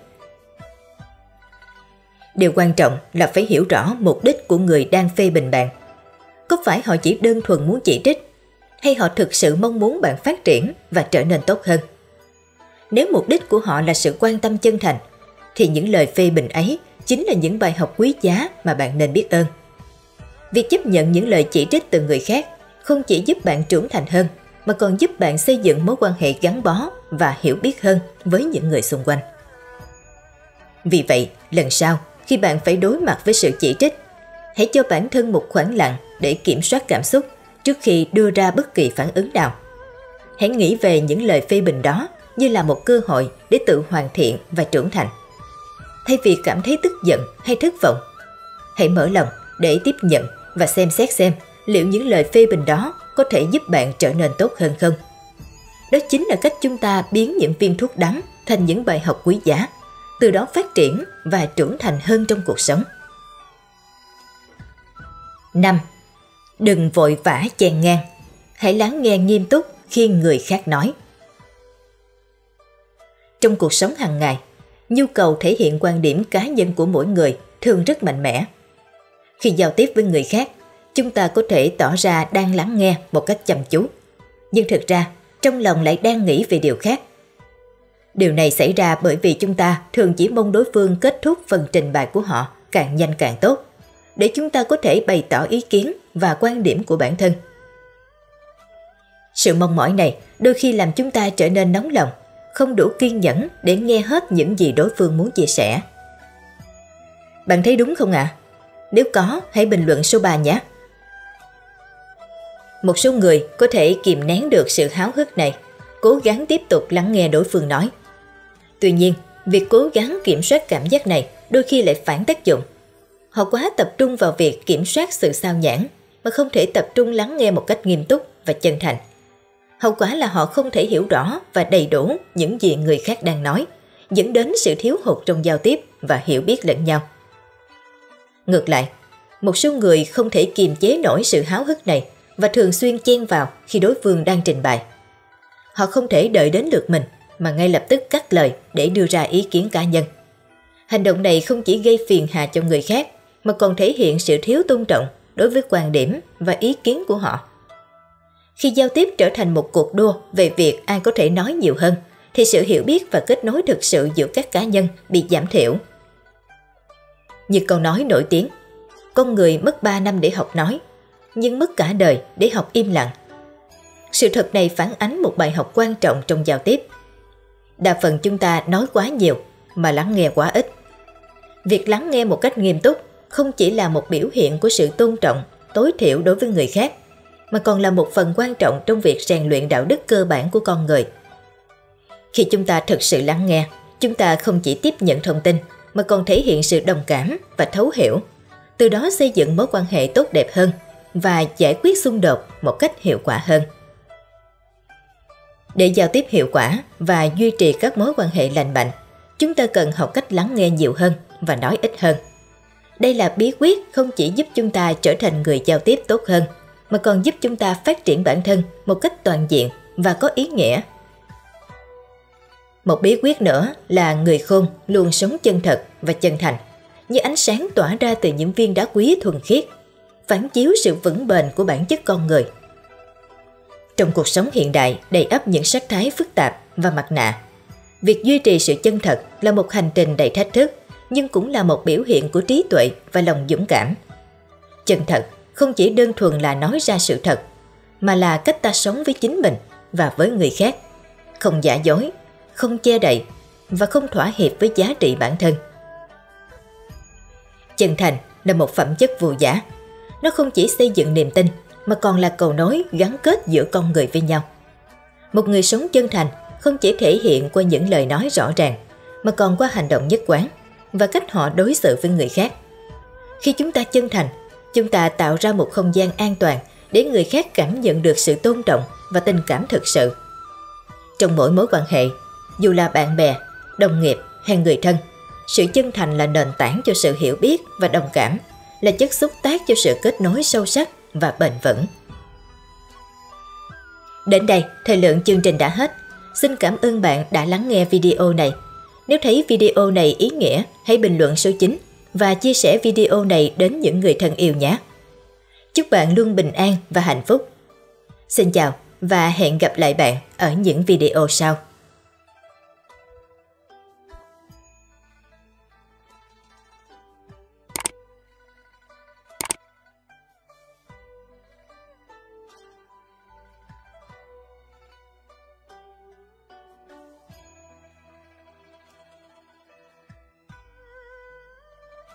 Điều quan trọng là phải hiểu rõ mục đích của người đang phê bình bạn. Có phải họ chỉ đơn thuần muốn chỉ trích, hay họ thực sự mong muốn bạn phát triển và trở nên tốt hơn? Nếu mục đích của họ là sự quan tâm chân thành, thì những lời phê bình ấy chính là những bài học quý giá mà bạn nên biết ơn. Việc chấp nhận những lời chỉ trích từ người khác không chỉ giúp bạn trưởng thành hơn, mà còn giúp bạn xây dựng mối quan hệ gắn bó và hiểu biết hơn với những người xung quanh. Vì vậy, lần sau, khi bạn phải đối mặt với sự chỉ trích, hãy cho bản thân một khoảng lặng để kiểm soát cảm xúc trước khi đưa ra bất kỳ phản ứng nào. Hãy nghĩ về những lời phê bình đó như là một cơ hội để tự hoàn thiện và trưởng thành. Thay vì cảm thấy tức giận hay thất vọng, hãy mở lòng để tiếp nhận và xem xét xem liệu những lời phê bình đó có thể giúp bạn trở nên tốt hơn không. Đó chính là cách chúng ta biến những viên thuốc đắng thành những bài học quý giá, từ đó phát triển và trưởng thành hơn trong cuộc sống. 5. Đừng vội vã chen ngang. Hãy lắng nghe nghiêm túc khi người khác nói. Trong cuộc sống hàng ngày, nhu cầu thể hiện quan điểm cá nhân của mỗi người thường rất mạnh mẽ. Khi giao tiếp với người khác, chúng ta có thể tỏ ra đang lắng nghe một cách chăm chú, nhưng thực ra trong lòng lại đang nghĩ về điều khác. Điều này xảy ra bởi vì chúng ta thường chỉ mong đối phương kết thúc phần trình bày của họ càng nhanh càng tốt, để chúng ta có thể bày tỏ ý kiến và quan điểm của bản thân. Sự mong mỏi này đôi khi làm chúng ta trở nên nóng lòng, không đủ kiên nhẫn để nghe hết những gì đối phương muốn chia sẻ. Bạn thấy đúng không ạ? Nếu có, hãy bình luận số 3 nhé. Một số người có thể kìm nén được sự háo hức này, cố gắng tiếp tục lắng nghe đối phương nói. Tuy nhiên, việc cố gắng kiểm soát cảm giác này đôi khi lại phản tác dụng. Họ quá tập trung vào việc kiểm soát sự sao nhãng mà không thể tập trung lắng nghe một cách nghiêm túc và chân thành. Hậu quả là họ không thể hiểu rõ và đầy đủ những gì người khác đang nói, dẫn đến sự thiếu hụt trong giao tiếp và hiểu biết lẫn nhau. Ngược lại, một số người không thể kiềm chế nổi sự háo hức này và thường xuyên chen vào khi đối phương đang trình bày. Họ không thể đợi đến lượt mình mà ngay lập tức cắt lời để đưa ra ý kiến cá nhân. Hành động này không chỉ gây phiền hà cho người khác mà còn thể hiện sự thiếu tôn trọng đối với quan điểm và ý kiến của họ. Khi giao tiếp trở thành một cuộc đua về việc ai có thể nói nhiều hơn, thì sự hiểu biết và kết nối thực sự giữa các cá nhân bị giảm thiểu. Như câu nói nổi tiếng, con người mất 3 năm để học nói, nhưng mất cả đời để học im lặng. Sự thật này phản ánh một bài học quan trọng trong giao tiếp. Đa phần chúng ta nói quá nhiều mà lắng nghe quá ít. Việc lắng nghe một cách nghiêm túc không chỉ là một biểu hiện của sự tôn trọng tối thiểu đối với người khác, mà còn là một phần quan trọng trong việc rèn luyện đạo đức cơ bản của con người. Khi chúng ta thực sự lắng nghe, chúng ta không chỉ tiếp nhận thông tin mà còn thể hiện sự đồng cảm và thấu hiểu, từ đó xây dựng mối quan hệ tốt đẹp hơn và giải quyết xung đột một cách hiệu quả hơn. Để giao tiếp hiệu quả và duy trì các mối quan hệ lành mạnh, chúng ta cần học cách lắng nghe nhiều hơn và nói ít hơn. Đây là bí quyết không chỉ giúp chúng ta trở thành người giao tiếp tốt hơn, mà còn giúp chúng ta phát triển bản thân một cách toàn diện và có ý nghĩa. Một bí quyết nữa là người khôn luôn sống chân thật và chân thành, như ánh sáng tỏa ra từ những viên đá quý thuần khiết, phản chiếu sự vững bền của bản chất con người. Trong cuộc sống hiện đại đầy ắp những sắc thái phức tạp và mặt nạ, việc duy trì sự chân thật là một hành trình đầy thách thức, nhưng cũng là một biểu hiện của trí tuệ và lòng dũng cảm. Chân thật không chỉ đơn thuần là nói ra sự thật, mà là cách ta sống với chính mình và với người khác, không giả dối, không che đậy và không thỏa hiệp với giá trị bản thân. Chân thành là một phẩm chất vô giá. Nó không chỉ xây dựng niềm tin mà còn là cầu nối gắn kết giữa con người với nhau. Một người sống chân thành không chỉ thể hiện qua những lời nói rõ ràng, mà còn qua hành động nhất quán và cách họ đối xử với người khác. Khi chúng ta chân thành, chúng ta tạo ra một không gian an toàn để người khác cảm nhận được sự tôn trọng và tình cảm thực sự. Trong mỗi mối quan hệ, dù là bạn bè, đồng nghiệp hay người thân, sự chân thành là nền tảng cho sự hiểu biết và đồng cảm, là chất xúc tác cho sự kết nối sâu sắc và bền vững. Đến đây, thời lượng chương trình đã hết. Xin cảm ơn bạn đã lắng nghe video này. Nếu thấy video này ý nghĩa, hãy bình luận số 9 và chia sẻ video này đến những người thân yêu nhé. Chúc bạn luôn bình an và hạnh phúc. Xin chào và hẹn gặp lại bạn ở những video sau.